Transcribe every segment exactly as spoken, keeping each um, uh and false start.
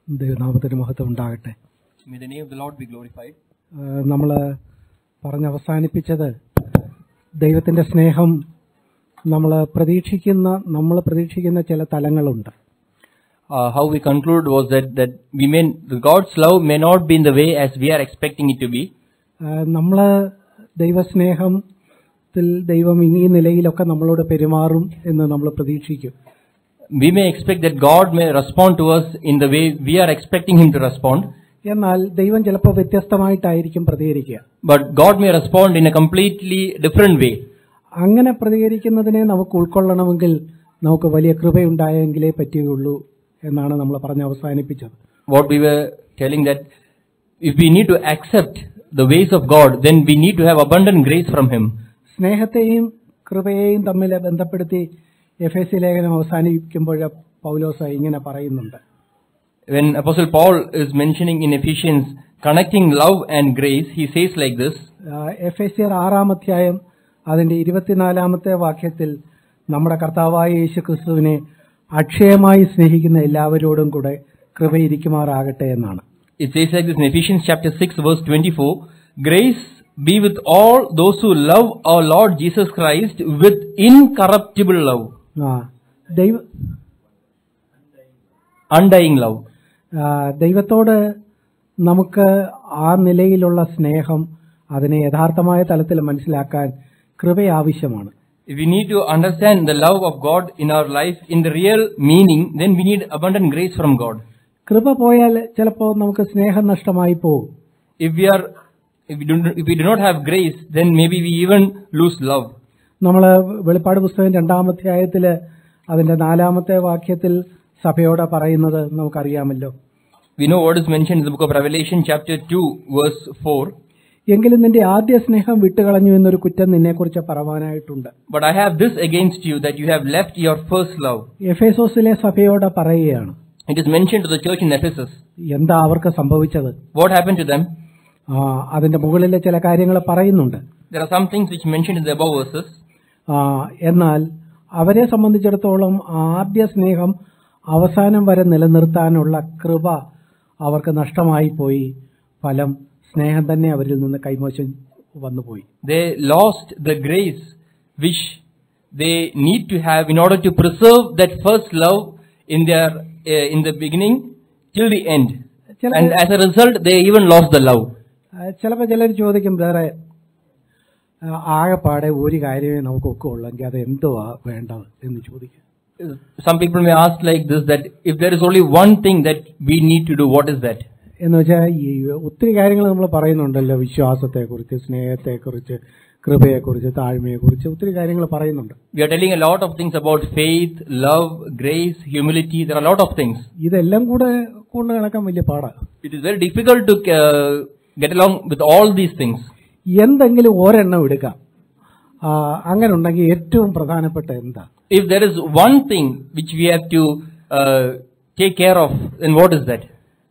ദൈവനാമത്തിന് മഹത്വം ഉണ്ടാകട്ടെ. May the name of the Lord be glorified. നമ്മൾ പറഞ്ഞ് അവസാനിപ്പിച്ചത് ദൈവത്തിന്റെ സ്നേഹം നമ്മൾ പ്രതീക്ഷിക്കുന്ന നമ്മൾ പ്രതീക്ഷിക്കുന്ന ചില തലങ്ങളുണ്ട്. Uh, how we conclude was that that we may God's love may not be in the way as we are expecting it to be. നമ്മൾ ദൈവസ്നേഹത്തിൽ ദൈവം ഈ നിലയിലൊക്കെ നമ്മളോട് പെരുമാറും എന്ന് നമ്മൾ പ്രതീക്ഷിക്കും. We may expect that God may respond to us in the way we are expecting Him to respond. എന്നാൽ ദൈവം ചിലപ്പോൾ വ്യത്യസ്തമായിട്ടായിരിക്കും പ്രതികരിക്കുക. But God may respond in a completely different way. അങ്ങനെ പ്രതികരിക്കുന്നതിനെ നമുക്ക് ഉൾക്കൊള്ളണമെങ്കിൽ നമുക്ക് വലിയ കൃപയുണ്ടായെങ്കിലേ പറ്റുകയുള്ളൂ എന്നാണ് നമ്മൾ പറഞ്ഞ് അവസാനിപ്പിച്ചത്. What we were telling that if we need to accept the ways of God, then we need to have abundant grace from Him. സ്നേഹത്തെയും കൃപയെയും തമ്മിൽ ബന്ധപ്പെടുത്തി എഫേസ്യ ലേഖനം അവസാനിപ്പിക്കുമ്പോൾ പൗലോസ് ഇങ്ങനെ പറയുന്നുണ്ട്. When Apostle Paul is mentioning in Ephesians connecting love and grace, he says like this. എഫേസ്യർ ആറാം അധ്യായം അതിന്റെ ഇരുപത്തിനാലാമത്തെ വാക്യത്തിൽ നമ്മുടെ കർത്താവായ യേശുക്രിസ്തുവിനെ അക്ഷയമായി സ്നേഹിക്കുന്ന എല്ലാവരോടും കൂടെ കൃപയിരിക്കുമാറാകട്ടെ എന്നാണ്. It says like this in Ephesians chapter six verse twenty-four, grace be with all those who love our Lord Jesus Christ with incorruptible love. ആ ദൈവ undying love. ദൈവത്തോട് നമുക്ക് ആ നിലയിലുള്ള സ്നേഹം അതിനെ യഥാർത്ഥമായ തലത്തിൽ മനസ്സിലാക്കാൻ കൃപ ആവശ്യമാണ്. If we need to understand the love of God in our life in the real meaning, then we need abundant grace from God. കൃപ പോയാൽ ചിലപ്പോൾ നമുക്ക് സ്നേഹം നഷ്ടമായി പോകും. If we are if we do if we do not have grace, then maybe we even lose love. നമ്മൾ വെളിപ്പാട് പുസ്തകം രണ്ടാം അധ്യായത്തിൽ അതിന്റെ നാലാമത്തെ വാക്യത്തിൽ സഭയോട് പറയുന്നത് നമുക്കറിയാമല്ലോ. We know what is mentioned in the book of Revelation chapter two verse four. എങ്കിലും നിന്റെ ആദ്യ സ്നേഹം വിട്ടുകളഞ്ഞു എന്നൊരു കുറ്റം നിന്നെക്കുറിച്ച് പറവാനായിട്ടുണ്ട്. But I have this against you, that you have left your first love. എഫേസോസിലെ സഭയോട് പറയുകയാണ്. It is mentioned to the church in Ephesus. എന്താ അവർക്ക് സംഭവിച്ചത്? What happened to them? ആ അതിന്റെ മുകളിലെ ചില കാര്യങ്ങൾ പറയുന്നുണ്ട്. There are some things which mentioned in the above verses. ആ എന്നാൽ അവരെ സംബന്ധിച്ചിടത്തോളം ആദ്യ സ്നേഹം അവസാനം വരെ നിലനിർത്താനുള്ള കൃപ അവർക്ക് നഷ്ടമായി പോയി. ഫലം സ്നേഹം തന്നെ അവരിൽ നിന്ന് കൈമോശം വന്നുപോയി. They lost the grace which they need to have in order to preserve that first love in their uh, in the beginning till the end. And as a result, they even lost the love. ചിലപ്പോൾ ചിലർ ചോദിക്കും, വേറെ ആകെപ്പാടെ ഒരു കാര്യമേ നമുക്കൊക്കെ ഉള്ളെങ്കിൽ അത് എന്തുവാ വേണ്ടത് എന്ന് ചോദിക്കും. Some people may ask like this, that if there is only one thing that we need to do, what is that? എന്ന് വെച്ചാൽ ഈ ഒത്തിരി കാര്യങ്ങൾ നമ്മൾ പറയുന്നുണ്ടല്ലോ, വിശ്വാസത്തെക്കുറിച്ച്, സ്നേഹത്തെക്കുറിച്ച്, കൃപയെക്കുറിച്ച്, താഴ്മയെക്കുറിച്ച് ഒത്തിരി കാര്യങ്ങൾ പറയുന്നുണ്ട്. We are telling a lot of things about faith, love, grace, humility. There are a lot of things. ഇതെല്ലാം കൂടെ കൊണ്ട് നടക്കാൻ വലിയ പാടാണ്. It is very difficult to uh, get along with all these things. എന്തെങ്കിലും ഒരെണ്ണം എടുക്കാം. അങ്ങനെ ഉണ്ടെങ്കിൽ ഏറ്റവും പ്രധാനപ്പെട്ട എന്താ? If there is one thing which we have to uh, take care of, then what is that?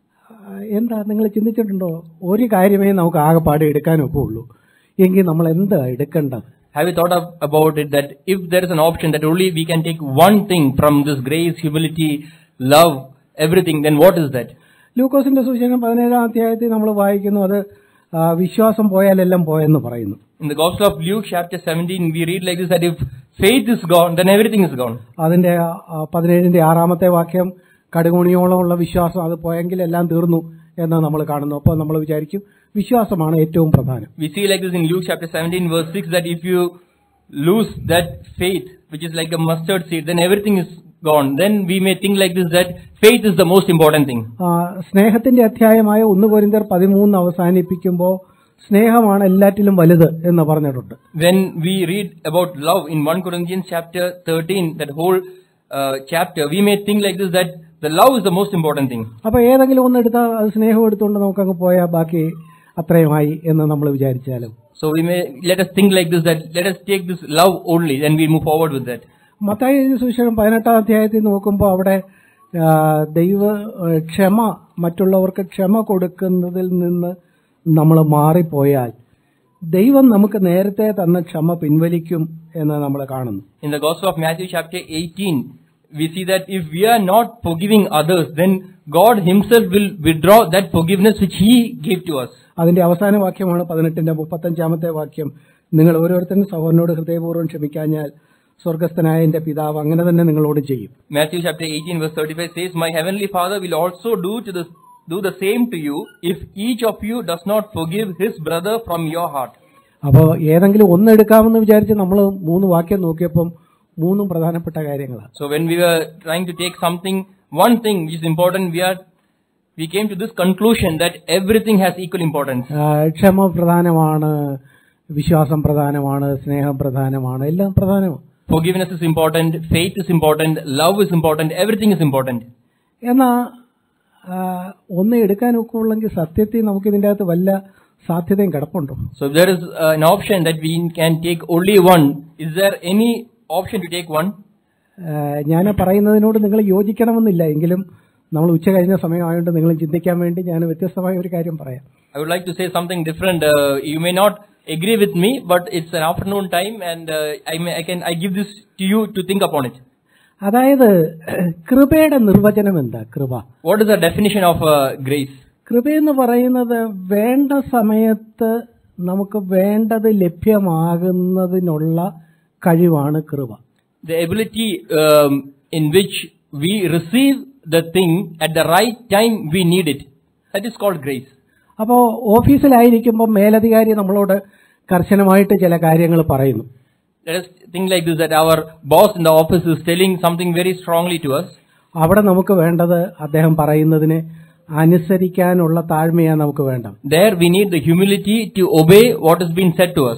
എന്താ നിങ്ങൾ ചിന്തിച്ചിട്ടുണ്ടോ? ഒരു കാര്യമേ നമുക്ക് ആകെപ്പാടെ എടുക്കാനൊക്കെ ഉള്ളൂ എങ്കിൽ നമ്മൾ എന്താ എടുക്കേണ്ടത്? Have you thought of, about it, that if there is an option that only we can take one thing from this grace, humility, love, everything, then what is that? ലൂക്കോസിന്റെ സുവിശേഷം പതിനേഴാം അധ്യായത്തിൽ നമ്മൾ വായിക്കുന്നു, അത് വിശ്വാസം പോയാലെല്ലാം പോയെന്ന് പറയുന്നു. In the Gospel of Luke chapter seventeen, we read like this, that if faith is gone, then everything is gone. അതിന്റെ പതിനേഴിന്റെ ആറാമത്തെ വാക്യം, കടുകുമണിയോളമുള്ള വിശ്വാസം അത് പോയെങ്കിൽ എല്ലാം തീർന്നു എന്ന് നമ്മൾ കാണുന്നു. അപ്പോൾ നമ്മൾ വിചാരിക്കും വിശ്വാസമാണ് ഏറ്റവും പ്രധാനം. We see like this in Luke chapter seventeen verse six, that if you lose that faith, which is like a mustard seed, then everything is gone. Then we may think like this, that faith is the most important thing. സ്നേഹത്തിന്റെ അധ്യായമായ ഒന്ന് കൊരിന്ത്യർ പതിമൂന്ന് അവസാനിപ്പിക്കുമ്പോൾ സ്നേഹമാണ് എല്ലാറ്റിലും വലുത് എന്ന് പറഞ്ഞിട്ടുണ്ട്. When we read about love in First Corinthians chapter thirteen, that whole uh, chapter, we may think like this, that the love is the most important thing. അപ്പൊ ഏതെങ്കിലും ഒന്ന് എടുത്താൽ അത് സ്നേഹം എടുത്തുകൊണ്ട് നമുക്കങ്ങ് പോയാൽ ബാക്കി അത്രയുമായി എന്ന് നമ്മൾ വിചാരിച്ചാലും. So we may let us think like this, that let us take this love only, then we move forward with that. Mathai സുവിശേഷം പതിനെട്ടാം അധ്യായത്തിൽ നോക്കുമ്പോൾ അവിടെ ദൈവ ക്ഷമ, മറ്റുള്ളവർക്ക് ക്ഷമ കൊടുക്കുന്നതിൽ നിന്ന് നമ്മൾ മാറിപ്പോയാൽ ദൈവം നമുക്ക് നേരത്തെ തന്ന ക്ഷമ പിൻവലിക്കും എന്ന് നമ്മൾ കാണുന്നു. In the Gospel of Matthew chapter eighteen, we see that if we are not forgiving others, then God himself will withdraw that forgiveness which he gave to us. അതിന്റെ അവസാന വാക്യമാണ് പതിനെട്ടിന്റെ മുപ്പത്തഞ്ചാമത്തെ വാക്യം. നിങ്ങൾ ഓരോരുത്തരും സഹോദരനോട് ഹൃദയപൂർവ്വം ക്ഷമിക്കാഞ്ഞാൽ സ്വർഗസ്ഥനായ എന്റെ പിതാവ് അങ്ങനെ തന്നെ നിങ്ങളോട് ചെയ്യും. Matthew chapter eighteen verse thirty-five says, My heavenly Father will also do to the do the same to you if each of you does not forgive his brother from your heart. അപ്പോൾ ഏതെങ്കിലും ഒന്നെടുക്കാമെന്ന് വിചാരിച്ച് നമ്മൾ മൂന്ന് വാക്യം നോക്കിയപ്പം മൂന്നും പ്രധാനപ്പെട്ട കാര്യങ്ങളാണ്. So when we were trying to take something, one thing which is important, we are we came to this conclusion that everything has equal importance. ക്ഷമ പ്രധാനമാണ്, വിശ്വാസം പ്രധാനമാണ്, സ്നേഹം പ്രധാനമാണ്, എല്ലാം പ്രധാനമാണ്. Forgiveness is important, faith is important, love is important, everything is important. എന്നാ ഒന്നേ എടുക്കാനൊക്കെ ഉള്ളെങ്കിൽ സത്യത്തിൽ നമുക്ക് ഇതിൻ്റെ അകത്ത് വല്ല സാധ്യതയും കിടപ്പുണ്ടോ? So there is uh, an option that we can take only one. Is there any option to take one? ഞാൻ പറയുന്നതിനോട് നിങ്ങൾ യോജിക്കണമെന്നില്ല, എങ്കിലും നമ്മൾ ഉച്ച കഴിഞ്ഞ സമയമായതുകൊണ്ട് നിങ്ങൾ ചിന്തിക്കാൻ വേണ്ടി ഞാൻ വ്യത്യസ്തമായ ഒരു കാര്യം പറയാം. I would like to say something different. Uh, you may not agree with me, but it's an afternoon time, and uh, I may I can I give this to you to think upon it. അതായത് കൃപയുടെ നിർവചനം എന്താ? കൃപ. What is the definition of uh, grace? കൃപയെന്ന് പറയുന്നത് വേണ്ട സമയത്ത് നമുക്ക് വേണ്ടത് ലഭ്യമാകുന്നതിനുള്ള കഴിവാണ് കൃപ. The ability um, in which we receive the thing at the right time we need it. That is called grace. അപ്പോൾ ഓഫീസിലായിരിക്കുമ്പോൾ മേലധികാരി നമ്മളോട് കർശനമായിട്ട് ചില കാര്യങ്ങൾ പറയുന്നു. Let us think like this, that our boss in the office is telling something very strongly to us. അവിടെ നമുക്ക് വേണ്ടത് അദ്ദേഹം പറയുന്നതിനെ അനുസരിക്കാനുള്ള താഴ്മയാണ് നമുക്ക് വേണ്ടത്. There we need the humility to obey what has been said to us.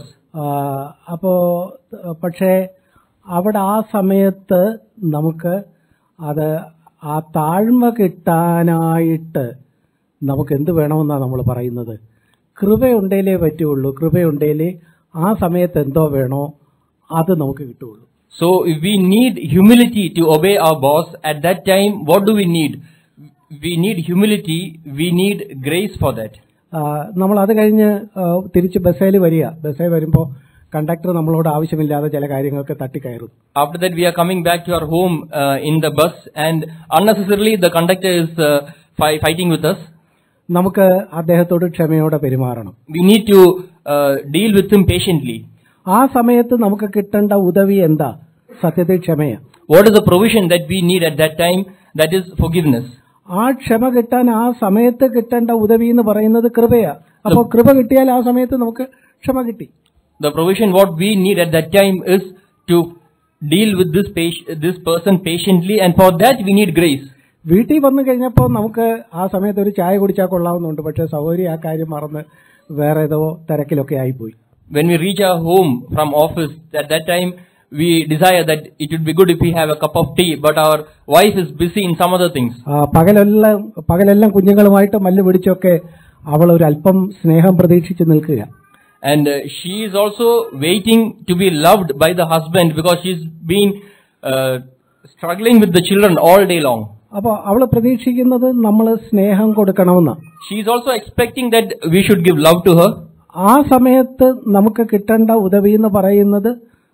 അപ്പോ പക്ഷേ അവിടെ ആ സമയത്ത് നമുക്ക് അത് ആ താഴ്മ കിട്ടാനായിട്ട് നമുക്ക് എന്ത് വേണമെന്നാണ് നമ്മൾ പറയുന്നത്? കൃപയുണ്ടേലേ പറ്റുള്ളൂ. കൃപയുണ്ടേലേ ആ സമയത്ത് എന്തോ വേണോ അത് നമുക്ക് കിട്ടുള്ളൂ. So if we need humility to obey our boss at that time, what do we need? We need humility, we need grace for that. നമ്മൾ അത് കഴിഞ്ഞ് തിരിച്ച് ബസ്സിൽ വരിക. ബസ്സിൽ വരുമ്പോൾ കണ്ടക്ടർ നമ്മളോട് ആവശ്യമില്ലാതെ ചില കാര്യങ്ങൾക്ക് തട്ടിക്കയറും. After that we are coming back to our home uh, in the bus, and unnecessarily the conductor is uh, fi- fighting with us. നമുക്ക് അദ്ദേഹത്തോട് ക്ഷമയോടെ പെരുമാറണം. We need to uh, deal with him patiently. ആ സമയത്ത് നമുക്ക് കിട്ടേണ്ട ഉദവി എന്താ? സത്യത്തിൽ ക്ഷമയാണ്. What is the provision that we need at that time? That is forgiveness. ആ ക്ഷമ കിട്ടാൻ ആ സമയത്ത് കിട്ടേണ്ട ഉദവി എന്ന് പറയുന്നത് കൃപയാ. അപ്പോൾ കൃപ കിട്ടിയാൽ ആ സമയത്ത് നമുക്ക് ക്ഷമ കിട്ടി. The provision what we need at that time is to deal with this patient, this person patiently, and for that we need grace. വീട്ടിൽ വന്നു കഴിഞ്ഞപ്പോൾ നമുക്ക് ആ സമയത്ത് ഒരു ചായ കുടിച്ചാൽ കൊള്ളാവുന്നുണ്ട്, പക്ഷേ സഹോദരി ആ കാര്യം മറന്ന് വേറെ ഏതോ തിരക്കിലൊക്കെ ആയിപ്പോയി. When we reach our home from office, at that time we desire that it would be good if we have a cup of tea, but our wife is busy in some other things. പകലെല്ലാം പകലെല്ലാം കുഞ്ഞുങ്ങളുമായിട്ട് മല്ല് പിടിച്ചൊക്കെ അവൾ ഒരു അല്പം സ്നേഹം പ്രതീക്ഷിച്ച് നിൽക്കുക. And uh, she is also waiting to be loved by the husband because she's been uh, struggling with the children all day long. അപ്പോൾ അവൾ പ്രതീക്ഷിക്കുന്നത് നമ്മൾ സ്നേഹം കൊടുക്കണമെന്നാണ്. She is also expecting that we should give love to her. ആ സമയത്ത് നമുക്ക് കിട്ടേണ്ട ഉദവി എന്ന് പറയുന്നത്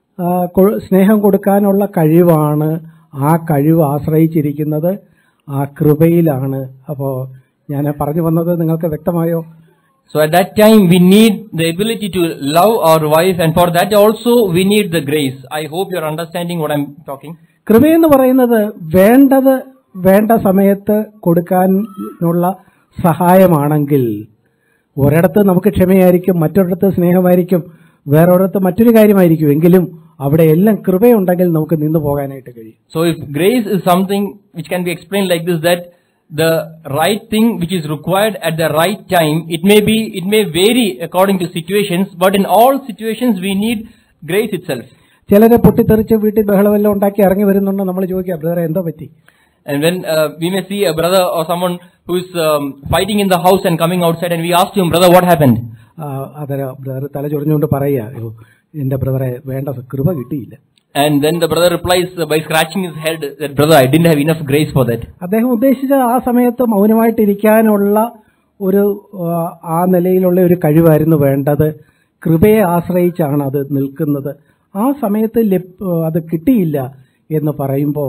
സ്നേഹം കൊടുക്കാനുള്ള കഴിവാണ്. ആ കഴിവ് ആശ്രയിച്ചിരിക്കുന്നത് ആ കൃപയിലാണ്. അപ്പോൾ ഞാൻ പറഞ്ഞു വന്നത് നിങ്ങൾക്ക് വ്യക്തമായോ? So at that time we need the ability to love our wife, and for that also we need the grace. I hope you are understanding what I am talking. കൃപയെന്ന് പറയുന്നത് വേണ്ടത് വേണ്ട സമയത്ത് കൊടുക്കാനുള്ള സഹായമാണെങ്കിൽ ഒരിടത്ത് നമുക്ക് ക്ഷമയായിരിക്കും, മറ്റൊരിടത്ത് സ്നേഹമായിരിക്കും, വേറൊരിടത്ത് മറ്റൊരു കാര്യമായിരിക്കും. എങ്കിലും അവിടെ എല്ലാം കൃപയുണ്ടെങ്കിൽ നമുക്ക് നിന്നു പോകാനായിട്ട് കഴിയും. So if grace is something which can be explained like this, that the right thing which is required at the right time, it may be, it may vary according to situations, but in all situations we need grace itself. ചിലരെ പൊട്ടിത്തെറിച്ച് വീട്ടിൽ ബഹളമെല്ലാം ഉണ്ടാക്കി ഇറങ്ങി വരുന്നുണ്ട്. നമ്മൾ ചോദിക്കുക, ബ്രദറെ എന്തോ പറ്റി? And when uh, we may see a brother or someone who is um, fighting in the house and coming outside, and we ask him, brother, what happened? അതര ബ്രദർ തല ചൊറിഞ്ഞുകൊണ്ട് പറയുക, എന്റെ ബ്രദറെ വേണ്ട കൃപ കിട്ടിയില്ല. And then the brother replies uh, by scratching his head that, brother, I didn't have enough grace for that. അദ്ദേഹം ഉദ്ദേശിച്ച ആ സമയത്ത് മൗനമായിട്ടിരിക്കാനുള്ള ഒരു ആ നിലയിലുള്ള ഒരു കഴിവായിരുന്നു വേണ്ടത്. കൃപയെ ആശ്രയിച്ചാണ് അത് നിൽക്കുന്നത്. ആ സമയത്ത് അത് കിട്ടിയില്ല എന്ന് പറയുമ്പോൾ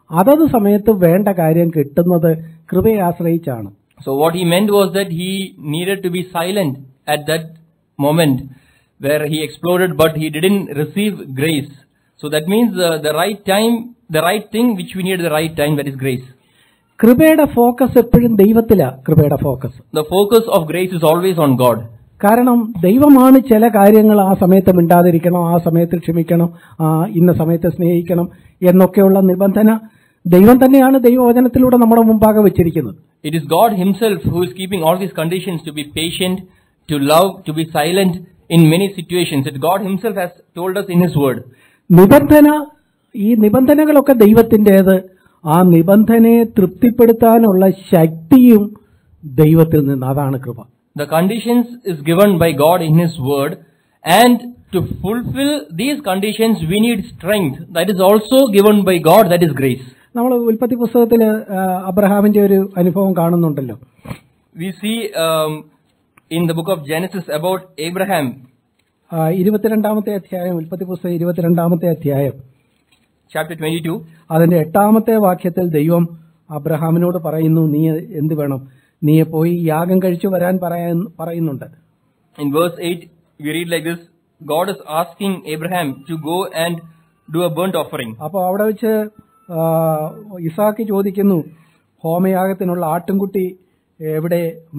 അതത് സമയത്ത് വേണ്ട കാര്യം കിട്ടുന്നത് കൃപയെ ആശ്രയിച്ചാണ്. So what he meant was that he needed to be silent at that moment where he exploded, but he didn't receive grace. So that means uh, the right time, the right thing which we need at the right time, that is grace. കൃപയുടെ focus എപ്പോഴും ദൈവത്തിലാണ്. കൃപയുടെ focus, The focus of grace is always on God. കാരണം ദൈവമാണ് ചില കാര്യങ്ങൾ ആ സമയത്ത് മിണ്ടാതിരിക്കണം, ആ സമയത്ത് ക്ഷമിക്കണം, ആ ഇന്ന സമയത്ത് സ്നേഹിക്കണം എന്നൊക്കെയുള്ള നിബന്ധന ദൈവം തന്നെയാണ് ദൈവവചനത്തിലൂടെ നമ്മുടെ മുമ്പാകെ വെച്ചിരിക്കുന്നത്. It is God himself who is keeping all these conditions to be patient, to love, to be silent in many situations. That God himself has told us in his word. നിബന്ധന, ഈ നിബന്ധനകളൊക്കെ ദൈവത്തിൻ്റെത്. ആ നിബന്ധനയെ തൃപ്തിപ്പെടുത്താനുള്ള ശക്തിയും ദൈവത്തിൽ നിന്ന്. അതാണ് കൃപ. The conditions is given by God in his word, and to fulfill these conditions we need strength. That is also given by God, that is grace. നമ്മൾ ഉൽപ്പത്തി പുസ്തകത്തിൽ അബ്രഹാമിന്റെ ഒരു അനുഭവം കാണുന്നുണ്ടല്ലോ. We see um, in the book of Genesis about Abraham. ഇരുപത്തിരണ്ടാമത്തെ അധ്യായം, ഉൽപ്പത്തി പുസ്തകം ഇരുപത്തിരണ്ടാമത്തെ അധ്യായം, chapter twenty-two. അതിന്റെ എട്ടാമത്തെ വാക്യത്തിൽ ദൈവം അബ്രഹാമിനോട് പറയുന്നു, നീ എന്ത് വേണം, നീ പോയി യാഗം കഴിച്ചു വരാൻ പറയുന്നുണ്ട്. In verse eight we read like this: God is asking Abraham to go and do a burnt offering. അപ്പോൾ അവിടെ വെച്ച് ഇസാക്ക് ചോദിക്കുന്നു, ഹോമയാഗത്തിനുള്ള ആട്ടിൻകുട്ടി എവിടെ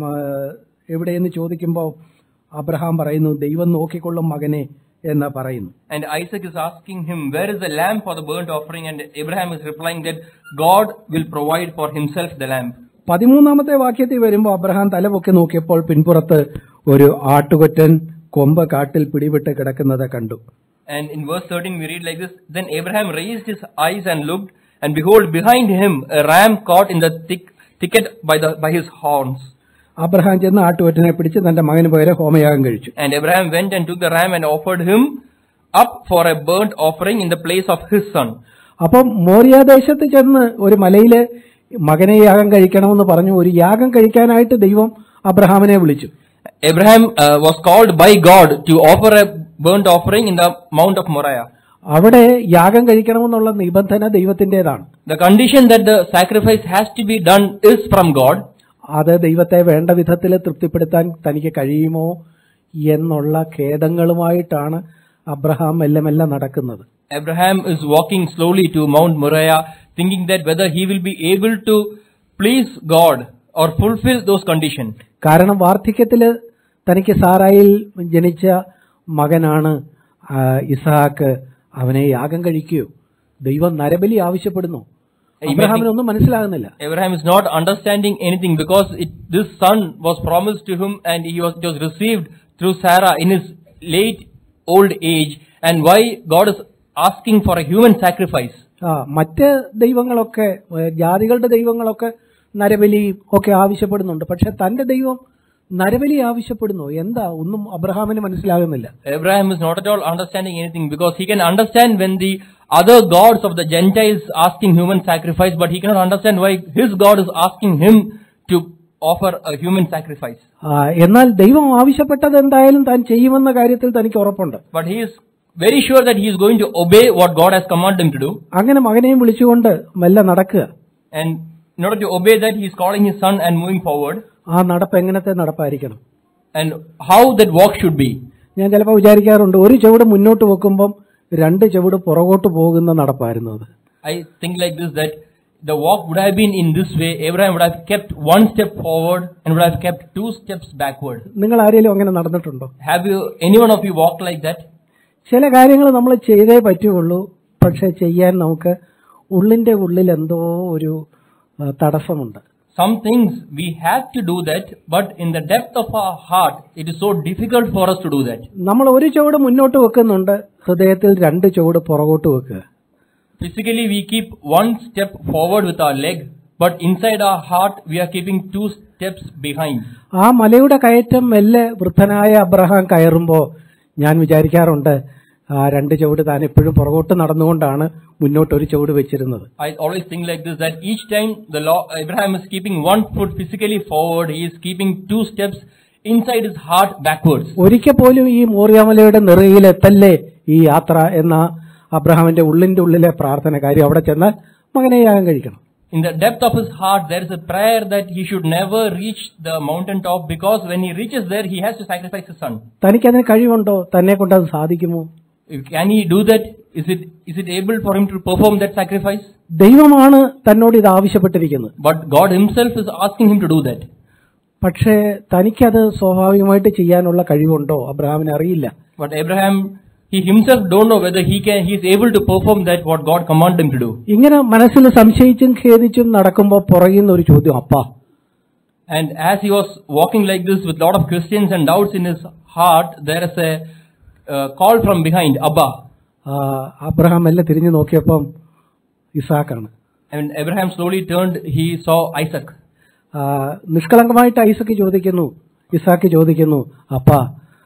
എവിടെയെന്ന് ചോദിക്കുമ്പോൾ അബ്രഹാം പറയുന്നു, ദൈവം നോക്കിക്കൊള്ളും മകനെ എന്ന് പറയുന്നു. And Isaac is asking him, where is the lamb for the burnt offering? And Abraham is replying that God will provide for himself the lamb. പതിമൂന്നാമത്തെ വാക്യത്തിൽ വരുമ്പോൾ അബ്രഹാം തലപൊക്കി നോക്കിയപ്പോൾ പിൻപുറത്ത് ഒരു ആട്ടുകൊറ്റൻ കൊമ്പ് കാട്ടിൽ പിടിവിട്ട് കിടക്കുന്നത് കണ്ടു. And in verse thirteen we read like this: Then Abraham raised his eyes and looked, and behold, behind him a ram caught in the thick, thicket by the by his horns. Abraham ചെന്ന് ആട്ടുകൊറ്റനെ പിടിച്ച് തന്റെ മകന് പകരം ഹോമയാഗം കഴിച്ചു. And Abraham went and took the ram and offered him up for a burnt offering in the place of his son. അപ്പം മോരിയാദേശത്ത് ചെന്ന് ഒരു മലയിലെ മകനെ യാഗം കഴിക്കണമെന്ന് പറഞ്ഞു. ഒരു യാഗം കഴിക്കാനായിട്ട് ദൈവം അബ്രഹാമിനെ വിളിച്ചു. Abraham uh, was called by God to offer a burnt offering in the Mount of Moriah. അവിടെ യാഗം കഴിക്കണമെന്നുള്ള നിബന്ധന ദൈവത്തിന്റേതാണ്. The condition that the sacrifice has to be done is from God. അത് ദൈവത്തെ വേണ്ട വിധത്തിൽ തൃപ്തിപ്പെടുത്താൻ തനിക്ക് കഴിയുമോ എന്നുള്ള ഖേദങ്ങളുമായിട്ടാണ് അബ്രഹാം മെല്ലെ മെല്ലെ നടക്കുന്നത്. Abraham is walking slowly to Mount Moriah, thinking that whether he will be able to please God or fulfill those conditions. കാരണം വാർദ്ധക്യത്തില് തനിക്ക് സാറായിൽ ജനിച്ച മകനാണ് ഇസ്ഹാക്ക്. അവനെ യാഗം കഴിക്കൂ, ദൈവം നരബലി ആവശ്യപ്പെടുന്നു. അബ്രഹാമിനൊന്നും മനസ്സിലാകുന്നില്ല. Abraham is not understanding anything because it, this son was promised to him and he was, it was received through Sarah in his late old age, and why God is asking for a human sacrifice. ആ മറ്റ് ദൈവങ്ങളൊക്കെ, ജാതികളുടെ ദൈവങ്ങളൊക്കെ നരബലി ഒക്കെ ആവശ്യപ്പെടുന്നുണ്ട്. പക്ഷെ തന്റെ ദൈവം നരബലി ആവശ്യപ്പെടുന്നു. എന്താ ഒന്നും അബ്രഹാമിന് മനസ്സിലാകുന്നില്ല. Abraham is not at all understanding anything because he can understand when the other gods of the Gentiles asking human sacrifice, but he cannot understand why his God is asking him to offer a human sacrifice. എന്നാൽ ദൈവം ആവശ്യപ്പെട്ടത് എന്തായാലും താൻ ചെയ്യുമെന്ന കാര്യത്തിൽ തനിക്ക് ഉറപ്പുണ്ട്. But he is very sure that he is going to obey what God has commanded him to do. അങ്ങനെ മകനെയും വിളിച്ചുകൊണ്ട് മെല്ലെ നടക്കുക. And in order to obey that, he is calling his son and moving forward. ആ നടപ്പ് എങ്ങനത്തെ നടപ്പായിരിക്കണം, and how that walk should be. ഞാൻ ചിലപ്പോൾ വിചാരിക്കാറുണ്ട്, ഒരു ചുവട് മുന്നോട്ട് വെക്കുമ്പം രണ്ട് ചുവട് പുറകോട്ട് പോകുന്ന നടപ്പായിരുന്നു അത്. I think like this, that the walk would have been in this way. Abraham would have kept one step forward and would have kept two steps backward. നിങ്ങൾ ആരെങ്കിലും അങ്ങനെ നടന്നിട്ടുണ്ടോ? Have you, any one of you walked like that? ചില കാര്യങ്ങൾ നമ്മൾ ചെയ്തേ പറ്റുള്ളൂ, പക്ഷെ ചെയ്യാൻ നമുക്ക് ഉള്ളിന്റെ ഉള്ളിൽ എന്തോ ഒരു തടസ്സമുണ്ട്. Some things we have to do that, but in the depth of our heart, it is so difficult for us to do that. നമ്മൾ ഒരു ചുവട് മുന്നോട്ട് വെക്കുന്നുണ്ട്, ഹൃദയത്തിൽ രണ്ട് ചുവട് പുറകോട്ട് വെക്കുക. Physically we keep one step forward with our leg, but inside our heart we are keeping two steps behind. ആ മലയുടെ കയറ്റം മെല്ലെ വൃദ്ധനായ അബ്രഹാം കയറുമ്പോൾ ഞാൻ വിചാരിക്കാറുണ്ട്, ആ രണ്ട് ചുവട് താൻ എപ്പോഴും പുറകോട്ട് നടന്നുകൊണ്ടാണ് മുന്നോട്ട് ഒരു ചുവട് വെച്ചിരുന്നത്. I always think like this, that each time the law, Abraham is keeping one foot physically forward, he is keeping two steps inside his heart backwards. ഒരിക്കൽ പോലും ഈ മോറിയാമലയുടെ നിറയിലെത്തല്ലേ ഈ യാത്ര എന്ന അബ്രഹാമിന്റെ ഉള്ളിന്റെ ഉള്ളിലെ പ്രാർത്ഥന കാര്യം അവിടെ ചെന്നാൽ മകനെ യാഗം കഴിക്കണം. In the depth of his heart, there is a prayer that he should never reach the mountain top, because when he reaches there, he has to sacrifice his son. തനിക്കതിന് കഴിവുണ്ടോ? തന്നെ കൊണ്ട് അത് സാധിക്കുമോ? Can he do that? Is it is it able for him to perform that sacrifice? ദൈവമാണ് തന്നോട് ഇത് ആവശ്യപ്പെട്ടിരിക്കുന്നത്. But God himself is asking him to do that. പക്ഷേ തനിക്കത് സ്വാഭാവികമായിട്ട് ചെയ്യാനുള്ള കഴിവുണ്ടോ? അബ്രഹാമിന് അറിയില്ല. But Abraham, he himself don't know whether he can he is able to perform that what God commanded him to do. ഇങ്ങനെ മനസ്സിൽ സംശയിച്ചും ഖേദിച്ചും നടക്കുമ്പോൾ പുറകിൽ നിന്ന് ഒരു ചോദ്യം, അപ്പാ. And as he was walking like this with lot of questions and doubts in his heart, there is a uh, call from behind, Abba. Abraham എല്ലാം തിരിഞ്ഞു നോക്കിയപ്പം ഇസാക്കാണ്. And Abraham slowly turned, he saw Isaac. നിഷ്കളങ്കമായിട്ട് Isaac ചോദിക്കുന്നു, ഇസാക്ക് ചോദിക്കുന്നു, അപ്പാ,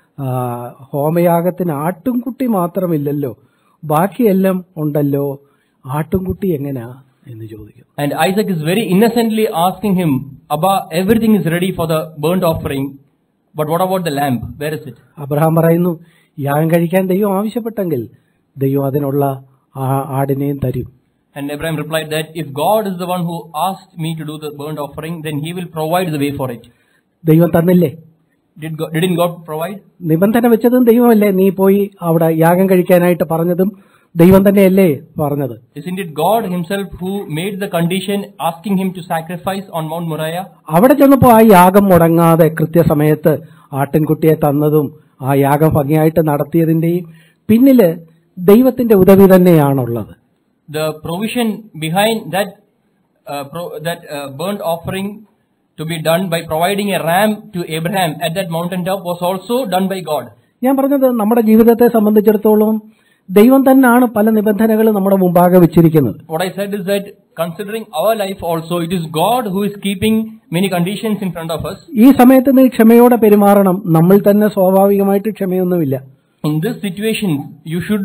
ഹോമയാഗത്തിന് ആട്ടുംകുട്ടി മാത്രമില്ലല്ലോ, ബാക്കിയെല്ലാം ഉണ്ടല്ലോ, ആട്ടുംകുട്ടി എങ്ങനെയാ എന്ന് ചോദിക്കുന്നു. And Isaac is very innocently asking him, Abba, everything is ready for the burnt offering, but what about the lamb? Where is it? Abraham പറയുന്നു, യാഗം കഴിക്കാൻ ദൈവം ആവശ്യപ്പെട്ടെങ്കിൽ ദൈവം അതിനുള്ള ആടിനെയും തരും. And Abraham replied that if God is the one who asked me to do the burnt offering, then he will provide the way for it. ദൈവം തന്നില്ലേ? Did God, didn't God provide? നിബന്ധന വെച്ചതും ദൈവമല്ലേ? നീ പോയി അവിടെ യാഗം കഴിക്കാനായിട്ട് പറഞ്ഞതും ദൈവം തന്നെയല്ലേ പറഞ്ഞത്? Isn't it God himself who made the condition asking him to sacrifice on Mount Moriah? അവിടെ ചെന്നപ്പോൾ ആ യാഗം മുടങ്ങാതെ കൃത്യസമയത്ത് ആട്ടിൻകുട്ടിയെ തന്നതും ആ യാഗം ഭംഗിയായിട്ട് നടത്തിയതിന്റെയും പിന്നില് ദൈവത്തിന്റെ ഉദവി തന്നെയാണുള്ളത്. The provision behind that uh, pro, that uh, burnt offering to be done by providing a ram to Abraham at that mountain top was also done by God. ഞാൻ പറഞ്ഞത് നമ്മുടെ ജീവിതത്തെ സംബന്ധിച്ചിടത്തോളം ദൈവം തന്നെയാണ് പല നിബന്ധനകൾ നമ്മുടെ മുമ്പാകെ വെച്ചിരിക്കുന്നത്. What I said is that considering our life also, it is God who is keeping many conditions in front of us. ഈ സമയത്ത് നീ ക്ഷമയോടെ പെരുമാറണം. നമ്മൾ തന്നെ സ്വാഭാവികമായിട്ട് ക്ഷമയൊന്നുമില്ല. In this situation, you should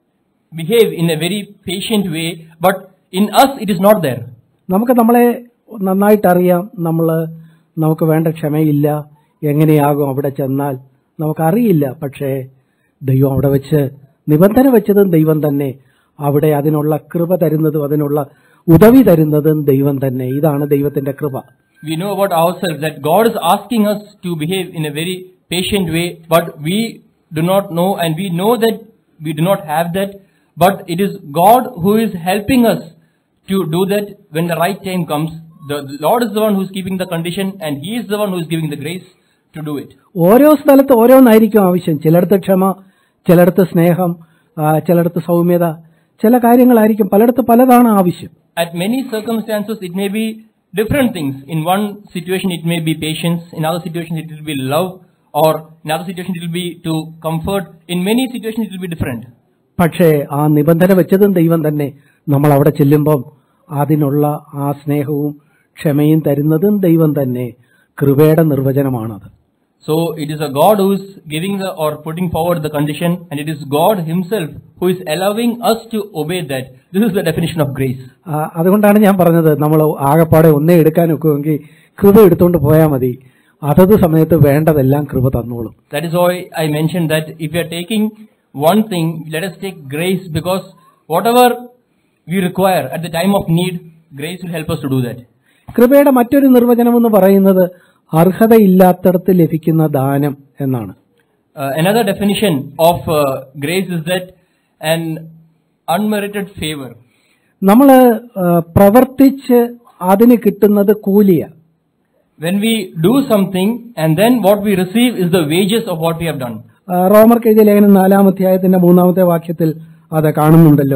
behave in a very patient way, but in us it is not there. നമുക്ക് നമ്മളെ നന്നായിട്ട് അറിയാം. നമ്മൾ നമുക്ക് വേണ്ട ക്ഷമയില്ല. എങ്ങനെയാകും അവിടെ ചെന്നാൽ നമുക്കറിയില്ല. പക്ഷേ ദൈവം അവിടെ വെച്ച് നിബന്ധന വെച്ചതും ദൈവം തന്നെ, അവിടെ അതിനുള്ള കൃപ തരുന്നതും അതിനുള്ള ഉദവി തരുന്നതും ദൈവം തന്നെ. ഇതാണ് ദൈവത്തിന്റെ കൃപ. We know about ourselves that God is asking us to behave in a very patient way, but we do not know, and we know that we do not have that, but it is God who is helping us to do that when the right time comes. The Lord is the one who is keeping the condition, and He is the one who is giving the grace to do it. ഓരോ സ്ഥലത്ത് ഓരോന്നായിരിക്കും ആവശ്യം. ചിലടത്ത് ക്ഷമ, ചിലടത്ത് സ്നേഹം, ചിലടത്ത് സൗമ്യത, ചില കാര്യങ്ങളായിരിക്കും. പലയിടത്ത് പലതാണ് ആവശ്യം. At many circumstances, it may be different things. In one situation, it may be patience. In other situations, it will be love. Or in other situations, it will be to comfort. In many situations, it will be different. പക്ഷേ ആ നിബന്ധന വെച്ചതും ദൈവം തന്നെ. നമ്മൾ അവിടെ ചെല്ലുമ്പം അതിനുള്ള ആ സ്നേഹവും ക്ഷമയും തരുന്നതും ദൈവം തന്നെ. കൃപയുടെ നിർവചനമാണത്. So it is a God who is giving the or putting forward the condition, and it is God Himself who is allowing us to obey that. This is the definition of grace. അതുകൊണ്ടാണ് ഞാൻ പറഞ്ഞത്, നമ്മൾ ആകപ്പാടെ ഒന്നേ എടുക്കാൻ ഒക്കുമെങ്കിൽ കൃപ എടുത്തുകൊണ്ട് പോയാൽ മതി. അതത് സമയത്ത് വേണ്ടതെല്ലാം കൃപ തന്നോളും. That is why I mentioned that if we are taking one thing, let us take grace, because whatever we require at the time of need, grace will help us to do that. കൃപയുടെ മറ്റൊരു നിർവചനം എന്ന് പറയുന്നത് അർഹതയില്ലാത്തടത്ത് ലഭിക്കുന്ന ദാനം എന്നാണ്. Uh, another definition of uh, grace is that an unmerited favor. നമ്മൾ പ്രവർത്തിച്ച് അതിന് കിട്ടുന്നത് കൂലിയ. When we do something and then what we receive is the wages of what we have done. റോമർക്ക് എഴുതിയ ലേഖനം നാലാം അധ്യായത്തിന്റെ മൂന്നാമത്തെ വാക്യത്തിൽ അത് കാണുന്നുണ്ടല്ലോ.